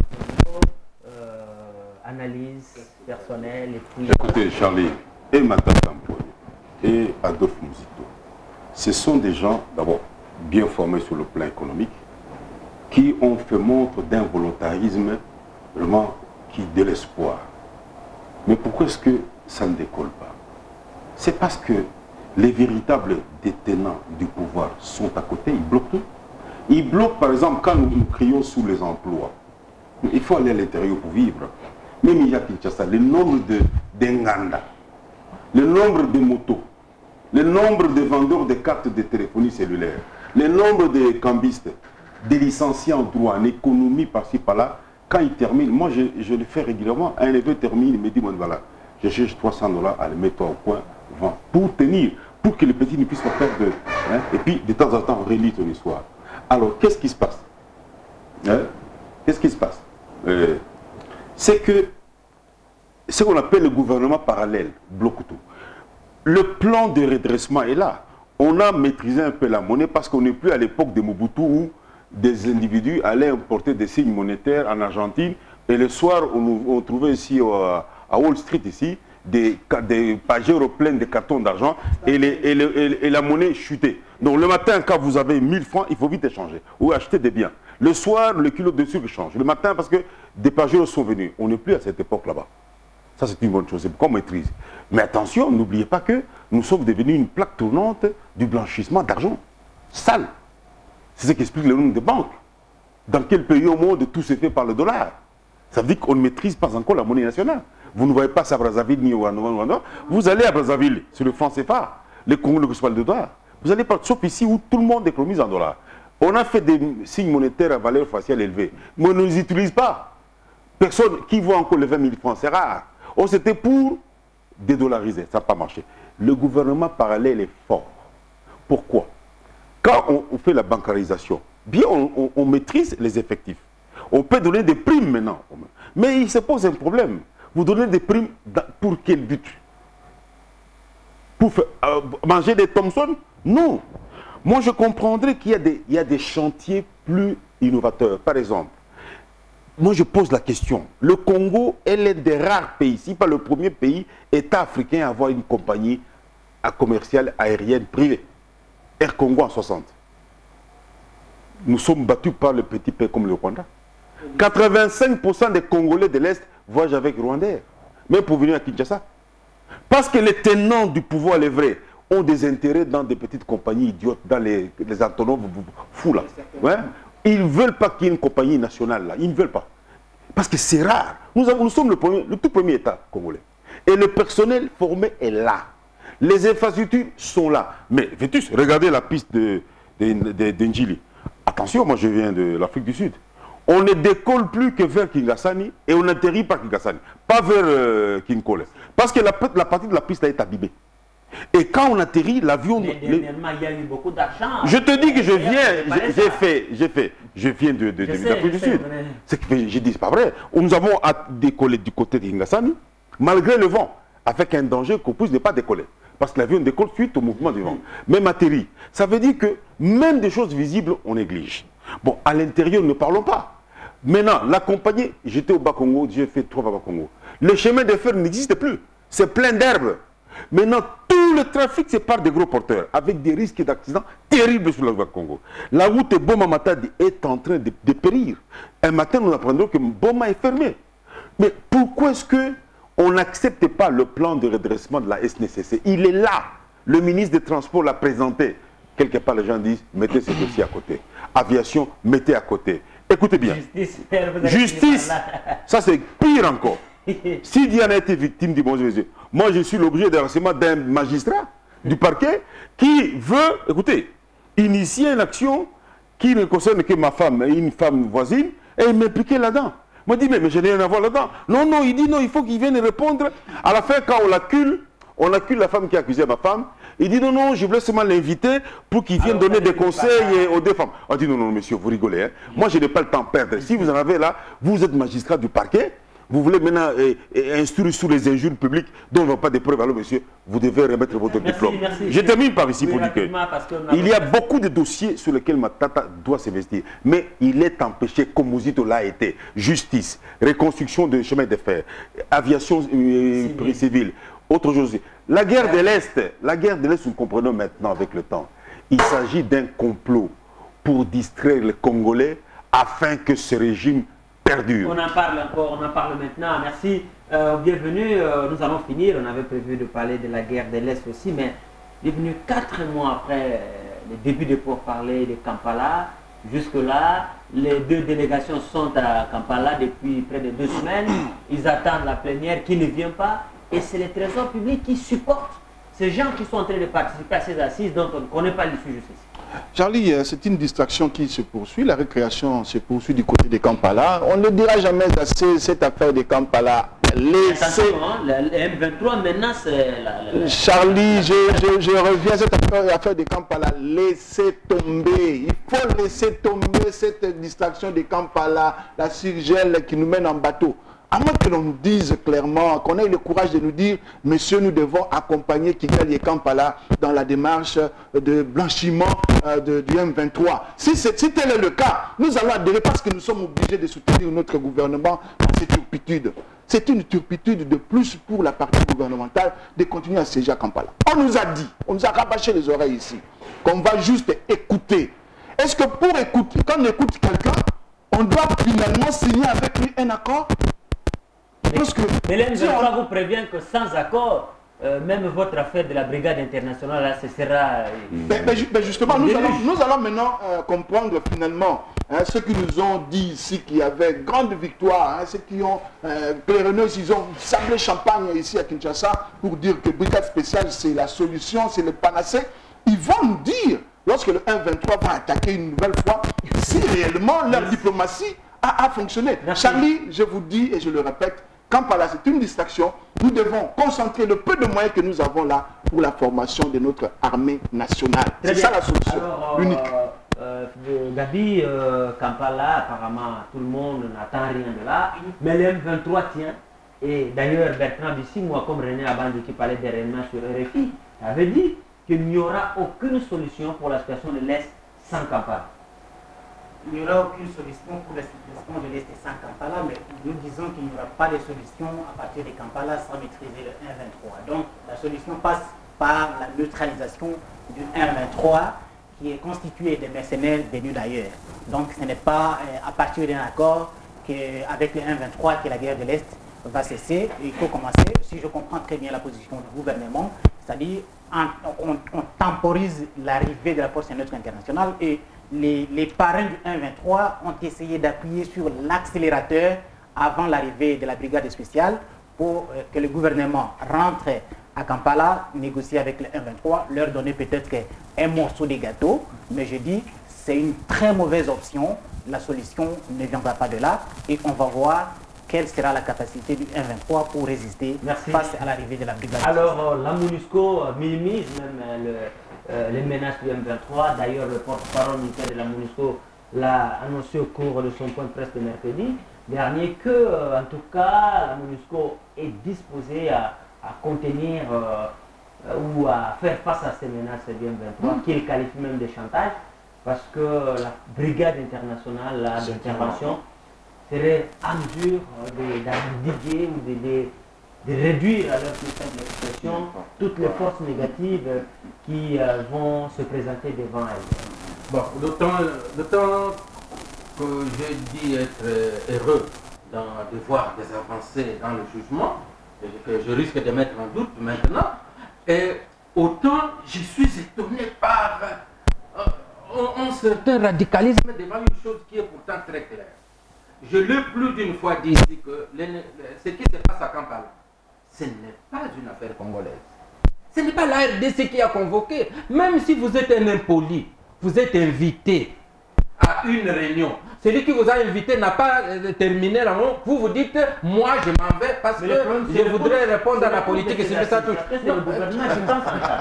analyse personnelle et puis...
Écoutez, Charlie, et Matata et Adolphe Muzito, ce sont des gens, d'abord, bien formés sur le plan économique, qui ont fait montre d'un volontarisme vraiment qui de l'espoir. Mais pourquoi est-ce que ça ne décolle pas? C'est parce que les véritables détenants du pouvoir sont à côté, ils bloquent tout. Ils bloquent, par exemple, quand nous crions sous les emplois. Il faut aller à l'intérieur pour vivre. Même il y a Kinshasa, le nombre d'Enganda, le nombre de motos, le nombre de vendeurs de cartes de téléphonie cellulaire, le nombre de cambistes, des licenciés en droit, en économie par-ci par-là, quand ils terminent, moi je le fais régulièrement, un élève termine, il me dit, bon, voilà, je cherche $300, allez, mets-toi au coin, vends, pour tenir, pour que le petit ne puisse pas faire de... Hein, et puis, de temps en temps, on relit ton histoire. Alors, qu'est-ce qui se passe? Qu'est-ce qui se passe? C'est que ce qu'on appelle le gouvernement parallèle bloque tout. Le plan de redressement est là. On a maîtrisé un peu la monnaie parce qu'on n'est plus à l'époque de Mobutu où des individus allaient importer des signes monétaires en Argentine et le soir on trouvait ici à Wall Street ici des pageros pleins de cartons d'argent et la monnaie chutait. Donc le matin quand vous avez 1000 francs, il faut vite échanger ou acheter des biens. Le soir, le kilo de sucre change. Le matin, parce que des pageros sont venus. On n'est plus à cette époque là-bas. Ça, c'est une bonne chose. C'est pourquoi on maîtrise. Mais attention, n'oubliez pas que nous sommes devenus une plaque tournante du blanchissement d'argent sale. C'est ce qu'explique le nombre de banques. Dans quel pays au monde tout se fait par le dollar? Ça veut dire qu'on ne maîtrise pas encore la monnaie nationale. Vous ne voyez pas ça à Brazzaville ni au Rwanda. Vous allez à Brazzaville, sur le franc CFA, les Congos ne reçoivent pas le dollar. Vous allez pas, sauf ici où tout le monde économise en dollars. On a fait des signes monétaires à valeur faciale élevée, mais on ne les utilise pas. Personne qui voit encore les 20 000 francs, c'est rare. Oh, c'était pour dédollariser, ça n'a pas marché. Le gouvernement parallèle est fort. Pourquoi? Quand on fait la bancarisation, bien on maîtrise les effectifs. On peut donner des primes maintenant. Mais il se pose un problème. Vous donnez des primes pour quel but? Pour manger des Thomson? Non. Moi, je comprendrais qu'il y a des chantiers plus innovateurs. Par exemple, moi, je pose la question. Le Congo est l'un des rares pays, si pas le premier pays, État africain à avoir une compagnie commerciale aérienne privée. Air Congo en 60. Nous sommes battus par le petit pays comme le Rwanda. 85% des Congolais de l'Est voyagent avec Rwandais, même pour venir à Kinshasa. Parce que les tenants du pouvoir, les vrais, ont des intérêts dans des petites compagnies idiotes, dans les autonomes fous là. Ouais. Ils ne veulent pas qu'il y ait une compagnie nationale là. Ils ne veulent pas. Parce que c'est rare. Nous sommes le tout premier État congolais. Et le personnel formé est là. Les infrastructures sont là. Mais Vétus, regardez la piste de Ndjili. Attention, moi je viens de l'Afrique du Sud. On ne décolle plus que vers Kingasani et on n'atterrit pas Kingasani. Pas vers Kinkole. Parce que la partie de la piste est abîmée. Et quand on atterrit, l'avion...
Mais dernièrement, il y a eu beaucoup d'argent.
Je te dis que je viens de l'Afrique du Sud. C'est que j'ai dit, c'est pas vrai. Nous avons décollé du côté de Kingasani, malgré le vent, avec un danger qu'on puisse ne pas décoller. Parce que l'avion décolle suite au mouvement du vent. Même atterri. Ça veut dire que même des choses visibles, on néglige. Bon, à l'intérieur, ne parlons pas. Maintenant, la compagnie, j'étais au Bas-Congo, j'ai fait 3 Bas-Congo. Le chemin de fer n'existe plus. C'est plein d'herbes. Maintenant, tout le trafic, c'est par des gros porteurs, avec des risques d'accidents terribles sur le Bas-Congo. La route de Boma-Matadi est en train de périr. Un matin, nous apprendrons que Boma est fermé. Mais pourquoi est-ce qu'on n'accepte pas le plan de redressement de la SNCC? Il est là. Le ministre des Transports l'a présenté. Quelque part, les gens disent, mettez ce dossier à côté. Aviation, mettez à côté. Écoutez bien. Justice, ça c'est pire encore. Si Diane a été victime du bon Jésus, moi je suis l'objet d'un renseignement d'un magistrat du parquet qui veut, écoutez, initier une action qui ne concerne que ma femme, une femme voisine, et il m'impliquait là-dedans. Moi je dis, mais je n'ai rien à voir là-dedans. Non, non, il dit non, il faut qu'il vienne répondre. À la fin, quand on accuse la femme qui a accusé ma femme. Il dit non, non, je voulais seulement l'inviter pour qu'il vienne donner des conseils aux deux femmes. On dit non, non, monsieur, vous rigolez. Hein? Moi, je n'ai pas le temps de perdre. Si vous en avez là, vous êtes magistrat du parquet, vous voulez maintenant instruire sur les injures publiques dont on ne va pas de preuves. Alors, monsieur, vous devez remettre votre diplôme.
Merci.
Je termine par ici pour dire qu'il y a beaucoup de dossiers sur lesquels Matata doit s'investir. Mais il est empêché, comme Mouzito l'a été. Justice, reconstruction de chemin de fer, aviation civile. Autre chose. La guerre de l'Est, nous comprenons maintenant avec le temps. Il s'agit d'un complot pour distraire les Congolais afin que ce régime perdure.
On en parle encore, on en parle maintenant. Merci. Bienvenue. Nous allons finir. On avait prévu de parler de la guerre de l'Est aussi, mais bienvenue 4 mois après le début des pourparlers de Kampala. Jusque-là, les 2 délégations sont à Kampala depuis près de 2 semaines. Ils attendent la plénière qui ne vient pas. Et c'est les trésors publics qui supportent ces gens qui sont en train de participer à ces assises dont on ne connaît pas l'issue jusqu'ici.
Charlie, c'est une distraction qui se poursuit. La récréation se poursuit du côté de Kampala. On ne dira jamais assez cette affaire de Kampala.
Attention, hein, le M23 maintenant c'est...
Charlie, je reviens à cette affaire de Kampala. Laissez tomber. Il faut laisser tomber cette distraction de Kampala, la surgelle qui nous mène en bateau. À moins que l'on nous dise clairement, qu'on ait le courage de nous dire, messieurs, nous devons accompagner Kigali et Kampala dans la démarche de blanchiment du M23. Si tel est le cas, nous allons adhérer parce que nous sommes obligés de soutenir notre gouvernement dans cette turpitude. C'est une turpitude de plus pour la partie gouvernementale de continuer à siéger à Kampala. On nous a dit, on nous a rabâché les oreilles ici, qu'on va juste écouter. Est-ce que pour écouter, quand on écoute quelqu'un, on doit finalement signer avec lui un accord. Parce que
mais l'M23 vous prévient que sans accord, même votre affaire de la brigade internationale, là, ce sera...
justement, nous allons maintenant comprendre finalement ceux qui nous ont dit ici qu'il y avait grande victoire, ceux qui ont claironneuse, ils ont sablé champagne ici à Kinshasa pour dire que brigade spéciale c'est la solution, c'est le panacée. Ils vont nous dire, lorsque le 1-23 va attaquer une nouvelle fois, si réellement leur diplomatie a fonctionné.
Merci.
Charlie, je vous dis et je le répète, Kampala, c'est une distraction. Nous devons concentrer le peu de moyens que nous avons là pour la formation de notre armée nationale. C'est ça la solution unique.
Gabi, Kampala, apparemment, tout le monde n'attend rien de là. Mais le M23 tient. Et d'ailleurs, Bertrand Bissy, moi, comme René Abandi qui parlait des réunions sur RFI, avait dit qu'il n'y aura aucune solution pour la situation de l'Est sans Kampala.
Il n'y aura aucune solution pour la situation de l'Est sans Kampala, mais nous disons qu'il n'y aura pas de solution à partir de Kampala sans maîtriser le 1-23. Donc la solution passe par la neutralisation du 1-23 qui est constitué de mercenaires venus d'ailleurs. Donc ce n'est pas à partir d'un accord avec le 1-23 que la guerre de l'Est va cesser. Il faut commencer, si je comprends très bien la position du gouvernement, c'est-à-dire on temporise l'arrivée de la force neutre internationale et les parrains du 1-23 ont essayé d'appuyer sur l'accélérateur avant l'arrivée de la brigade spéciale pour que le gouvernement rentre à Kampala, négocier avec le 1-23, leur donner peut-être un morceau de gâteau. Mais je dis, c'est une très mauvaise option. La solution ne viendra pas de là et on va voir quelle sera la capacité du 1-23 pour résister face à l'arrivée de la brigade.
Alors, la MONUSCO minimise même les menaces du M23. D'ailleurs, le porte-parole militaire de la MONUSCO l'a annoncé au cours de son point de presse de mercredi dernier que, en tout cas, la MONUSCO est disposée à contenir ou à faire face à ces menaces du M23, qu'il qualifie même de chantage, parce que la brigade internationale d'intervention serait en mesure d'endiguer ou de réduire à leur plus simple expression toutes les forces négatives qui vont se présenter devant elles.
Bon, d'autant que j'ai dit être heureux de voir des avancées dans le jugement, et que je risque de mettre en doute maintenant, et autant je suis étonné par un certain radicalisme devant une chose qui est pourtant très claire. Je l'ai plus d'une fois dit ici que ce qui se passe à Kampala, ce n'est pas une affaire congolaise. Ce n'est pas la RDC qui a convoqué. Même si vous êtes un impoli, vous êtes invité à une réunion. Celui qui vous a invité n'a pas terminé la réunion. Vous vous dites, moi je m'en vais parce que je voudrais répondre à la politique et c'est ça tout.
C'est le gouvernement qui pense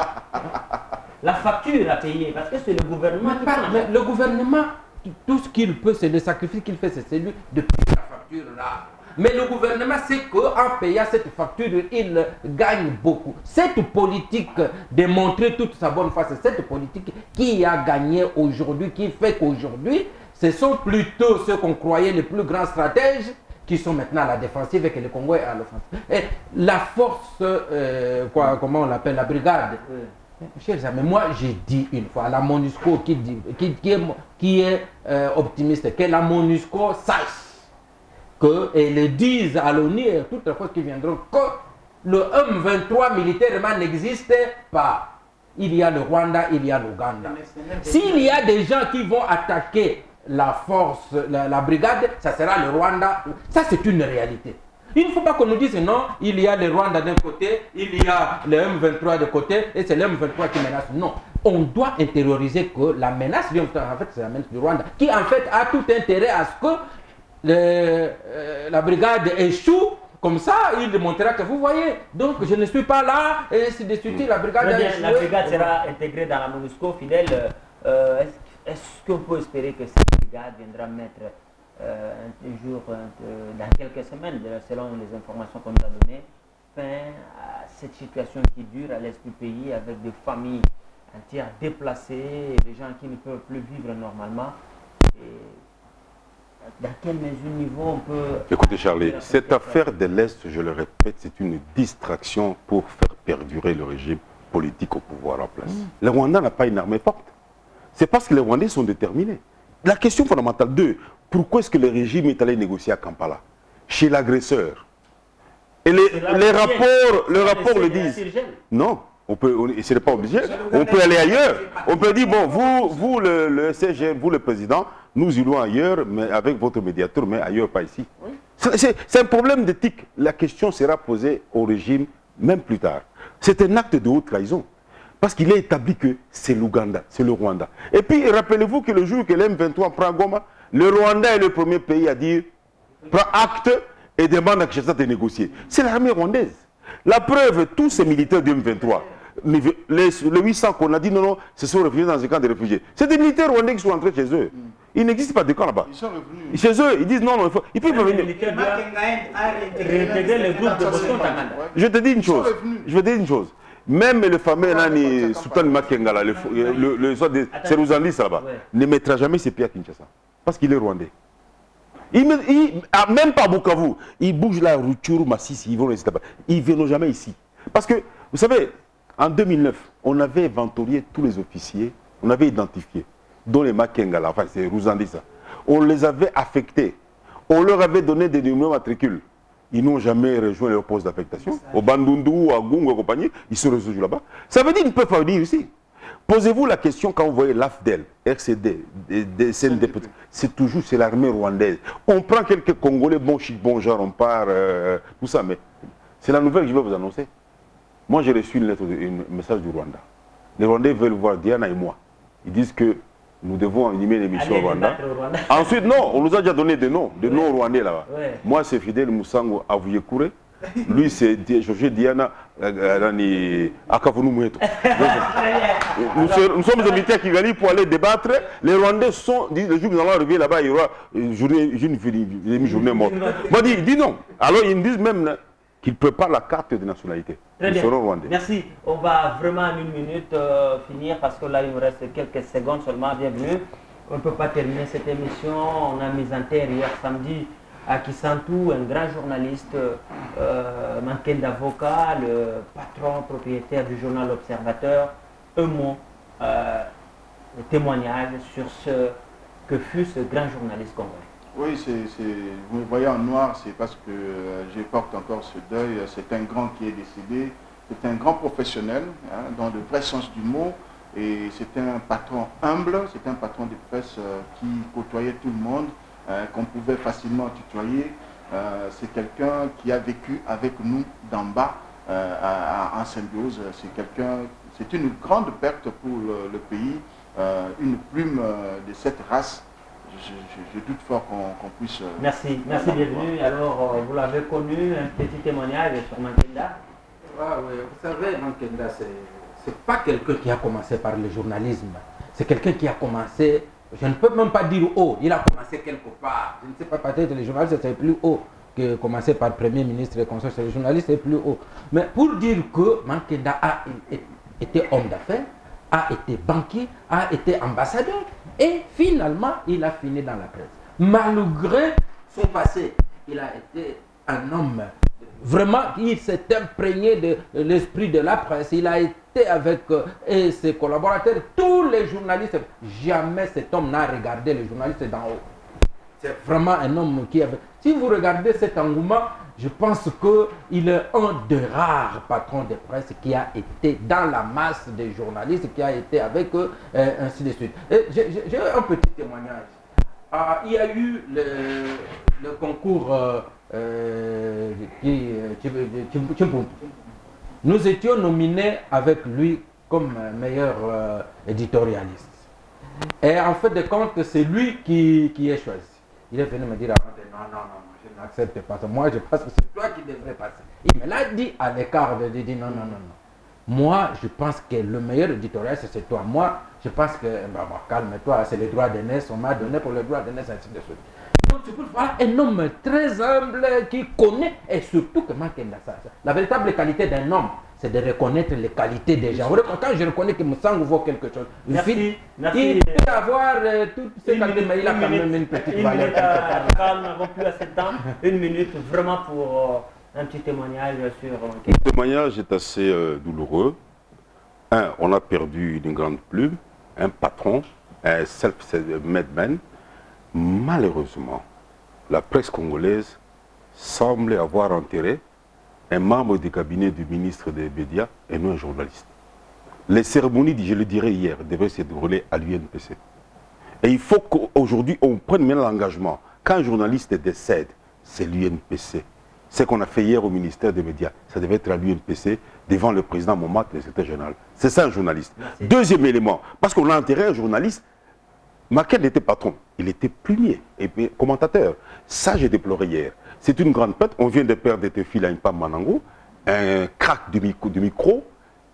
la facture à payer, parce que c'est le gouvernement qui pense.
Mais le gouvernement, tout ce qu'il peut, c'est le sacrifice qu'il fait, c'est celui de payer la facture là. Mais le gouvernement sait qu'en payant cette facture, il gagne beaucoup. Cette politique de montrer toute sa bonne face, c'est cette politique qui a gagné aujourd'hui, qui fait qu'aujourd'hui, ce sont plutôt ceux qu'on croyait les plus grands stratèges qui sont maintenant à la défensive et que le Congo est à l'offensive. Et la force, comment on l'appelle, la brigade. Chers amis, moi j'ai dit une fois à la MONUSCO qui est optimiste, que la MONUSCO sache et le disent à l'ONU et toutes les fois qui viendront que le M23 militairement n'existe pas. Il y a le Rwanda, il y a l'Ouganda. S'il y a des gens qui vont attaquer la force, la brigade, ça sera le Rwanda. Ça c'est une réalité. Il ne faut pas qu'on nous dise non, il y a le Rwanda d'un côté, il y a le M23 de côté et c'est le M23 qui menace. Non, on doit intérioriser que la menace vient en fait c'est la menace du Rwanda qui en fait a tout intérêt à ce que la brigade échoue, comme ça, il démontrera que vous voyez, donc je ne suis pas là, et ainsi de suite, la brigade a échoué.
La brigade sera intégrée dans la MONUSCO, fidèle. Est-ce qu'on peut espérer que cette brigade viendra mettre un jour, dans quelques semaines, selon les informations qu'on nous a données, fin à cette situation qui dure à l'est du pays, avec des familles entières déplacées, des gens qui ne peuvent plus vivre normalement. Dans quelle mesure niveau on peut...
Écoutez Charlie, cette affaire de l'Est, je le répète, c'est une distraction pour faire perdurer le régime politique au pouvoir en place. Le Rwanda n'a pas une armée forte. C'est parce que les Rwandais sont déterminés. La question fondamentale, pourquoi est-ce que le régime est allé négocier à Kampala, chez l'agresseur? Et les rapports le disent. Non, ce n'est pas obligé. On peut aller ailleurs. On peut dire, bon, vous le SCG, vous le président, nous irons ailleurs, mais avec votre médiateur, mais ailleurs, pas ici. C'est un problème d'éthique. La question sera posée au régime, même plus tard. C'est un acte de haute trahison. Parce qu'il est établi que c'est l'Ouganda, c'est le Rwanda. Et puis, rappelez-vous que le jour que l'M23 prend Goma, le Rwanda est le premier pays à dire, prend acte et demande à Kinshasa de négocier. C'est l'armée rwandaise. La preuve, tous ces militaires du M23, les 800 qu'on a dit non, non, se sont réfugiés dans un camp de réfugiés. C'est des militaires rwandais qui sont entrés chez eux. Il n'existe pas de camp là-bas.
Ils sont revenus.
Chez eux, ils disent non, non, ils peuvent revenir. Je te dis une chose. Je vais te dire une chose. Même le fameux Nani Sultan Makengala, le Serouzandis là-bas, ne mettra jamais ses pieds à Kinshasa. Parce qu'il est rwandais. Même pas à Bukavu, ils bougent la Rutshuru, Massissi, ils vont rester là-bas. Ils ne viennent jamais ici. Parce que, vous savez, en 2009, on avait inventorié tous les officiers, on avait identifié, dont les Makengala, enfin c'est Rouzandi ça. On les avait affectés, on leur avait donné des numéros matricules. Ils n'ont jamais rejoint leur poste d'affectation. Au Bandundu, à Gungu et compagnie, ils se retrouvent là-bas. Ça veut dire qu'ils ne peuvent pas venir ici. Posez-vous la question quand vous voyez l'AFDEL, RCD, CNDP, c'est toujours l'armée rwandaise. On prend quelques Congolais, bon chic, bon genre, on part, tout ça, mais c'est la nouvelle que je vais vous annoncer. Moi, j'ai reçu une lettre, un message du Rwanda. Les Rwandais veulent voir Diana et moi. Ils disent que nous devons animer l'émission au Rwanda. Ensuite, non, on nous a déjà donné des noms rwandais là-bas. Ouais. Moi, c'est Fidel Moussango Avouyekouré. Lui, c'est Georges Diana Akafunu Moueto. Nous sommes invités à Kigali pour aller débattre. Les Rwandais sont, le jour que nous allons arriver là-bas, il y aura une journée morte. Moi, il dit non. Alors, ils me disent même qu'ils préparent la carte de nationalité.
Très bien. Merci. On va vraiment en une minute finir parce que là, il nous reste quelques secondes seulement. Bienvenue. On ne peut pas terminer cette émission. On a mis en terre hier samedi à Kisantu, un grand journaliste, manqué d'avocat, le patron propriétaire du journal L'Observateur. Un mot, de témoignage sur ce que fut ce grand journaliste congolais.
Oui, vous me voyez en noir, c'est parce que je porte encore ce deuil. C'est un grand qui est décédé. C'est un grand professionnel, hein, dans le vrai sens du mot. Et c'est un patron humble, c'est un patron de presse qui côtoyait tout le monde, qu'on pouvait facilement tutoyer. C'est quelqu'un qui a vécu avec nous d'en bas en symbiose. C'est une grande perte pour le pays, une plume de cette race. Je doute fort qu'on puisse...
Merci, bienvenue. Alors, vous l'avez connu, un petit témoignage sur Mankenda.
Ah, oui, vous savez, Mankenda, c'est pas quelqu'un qui a commencé par le journalisme. C'est quelqu'un qui a commencé, je ne peux même pas dire haut, il a commencé quelque part. Je ne sais pas, peut-être les journalistes c'est plus haut que commencer par Premier ministre et conseil. Les journalistes c'est plus haut. Mais pour dire que Mankenda a été homme d'affaires, a été banquier, a été ambassadeur, et finalement, il a fini dans la presse. Malgré son passé, il a été un homme, vraiment, il s'est imprégné de l'esprit de la presse. Il a été avec ses collaborateurs, tous les journalistes. Jamais cet homme n'a regardé les journalistes d'en haut. C'est vraiment un homme qui avait... Si vous regardez cet engouement, je pense qu'il est un des rares patrons de presse qui a été dans la masse des journalistes, qui a été avec eux, ainsi de suite. J'ai un petit témoignage. Il y a eu le concours nous étions nominés avec lui comme meilleur éditorialiste. Et en fait de compte, c'est lui qui est choisi. Il est venu me dire non, je n'accepte pas ça. Moi, je pense que c'est toi qui devrais passer. Il me l'a dit à l'écart. Il dit non. Moi, je pense que le meilleur éditorial, c'est toi. Moi, je pense que, calme-toi, c'est les droits d'aînesse. On m'a donné pour les droits d'aînesse, ainsi de suite. Donc, voilà un homme très humble qui connaît, et surtout que Mankenda, la véritable qualité d'un homme, c'est de reconnaître les qualités des gens. Quand je reconnais que Moussango vaut quelque chose, il peut avoir toutes ces qualités, mais il a quand même une petite valeur.
Nous n'avons plus assez de temps. Une minute vraiment pour un petit témoignage sur...
Le témoignage est assez douloureux. On a perdu une grande plume, un patron, un self-made man, Malheureusement, la presse congolaise semble avoir enterré un membre du cabinet du ministre des Médias et non un journaliste. Les cérémonies, je le dirais hier, devaient se dérouler à l'UNPC. Et il faut qu'aujourd'hui, on prenne maintenant l'engagement. Quand un journaliste décède, c'est l'UNPC. Ce qu'on a fait hier au ministère des Médias, ça devait être à l'UNPC, devant le président Momat, le secrétaire général. C'est ça un journaliste. Merci. Deuxième élément, parce qu'on a enterré un journaliste, Makel était patron, il était plumier et commentateur. Ça, j'ai déploré hier. C'est une grande perte. On vient de perdre Théophile Impam Manango, un crack du micro,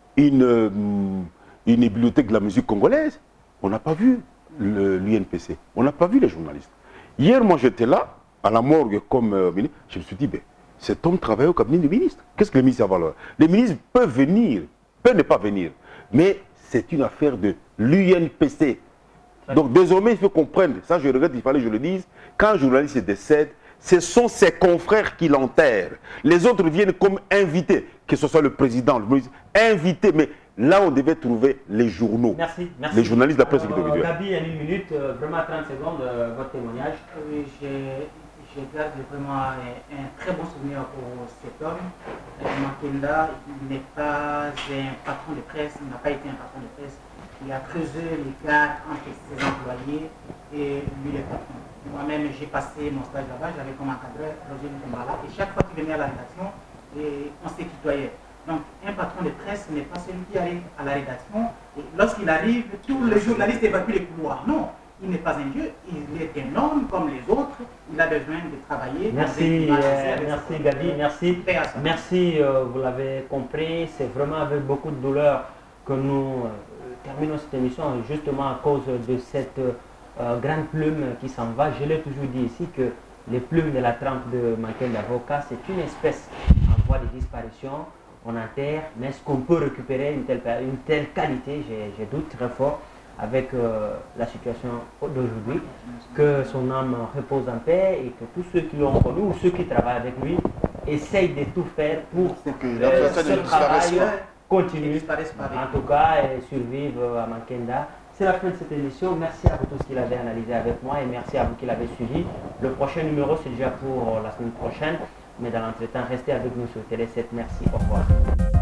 une bibliothèque de la musique congolaise. On n'a pas vu l'UNPC, on n'a pas vu les journalistes. Hier, moi, j'étais là, à la morgue comme ministre, je me suis dit, ben, cet homme travaille au cabinet du ministre. Qu'est-ce que les ministres ont? Les ministres peuvent venir, peuvent ne pas venir, mais c'est une affaire de l'UNPC. Donc désormais, il faut qu'on prenne, ça je regrette, il fallait que je le dise, quand un journaliste décède, ce sont ses confrères qui l'enterrent. Les autres viennent comme invités, que ce soit le président, le ministre, invités, mais là on devait trouver les journaux,
merci.
Les journalistes de la presse individuelle.
Gabi, en une minute, vraiment 30 secondes, votre témoignage.
Oui, je garde vraiment un très bon souvenir pour cet homme. Makenda, il n'est pas un patron de presse, il n'a pas été un patron de presse. Il a creusé l'écart entre ses employés et lui, le patron. Moi-même, j'ai passé mon stage là-bas, j'avais comme encadreur Roger Nkombala, et chaque fois qu'il venait à la rédaction, on s'est tutoyait. Donc, un patron de presse n'est pas celui qui arrive à la rédaction, et lorsqu'il arrive, tous les journalistes évacuent les couloirs. Non, il n'est pas un dieu, il est un homme comme les autres, il a besoin de travailler.
Merci, merci Gabi, merci. Merci, vous l'avez compris, c'est vraiment avec beaucoup de douleur que nous terminons cette émission, justement à cause de cette grande plume qui s'en va. Je l'ai toujours dit ici que les plumes de la trempe de Makel d'avocat, c'est une espèce en voie de disparition. On enterre, mais est-ce qu'on peut récupérer une telle qualité? J'ai doute très fort avec la situation d'aujourd'hui. Que son âme repose en paix et que tous ceux qui l'ont connu ou ceux qui travaillent avec lui essayent de tout faire pour que ce travail continue, en tout cas, et survive à Makenda. C'est la fin de cette émission. Merci à vous tous qui l'avez analysé avec moi et merci à vous qui l'avez suivi. Le prochain numéro, c'est déjà pour la semaine prochaine. Mais dans l'entretemps, restez avec nous sur Télé 7. Merci. Au revoir.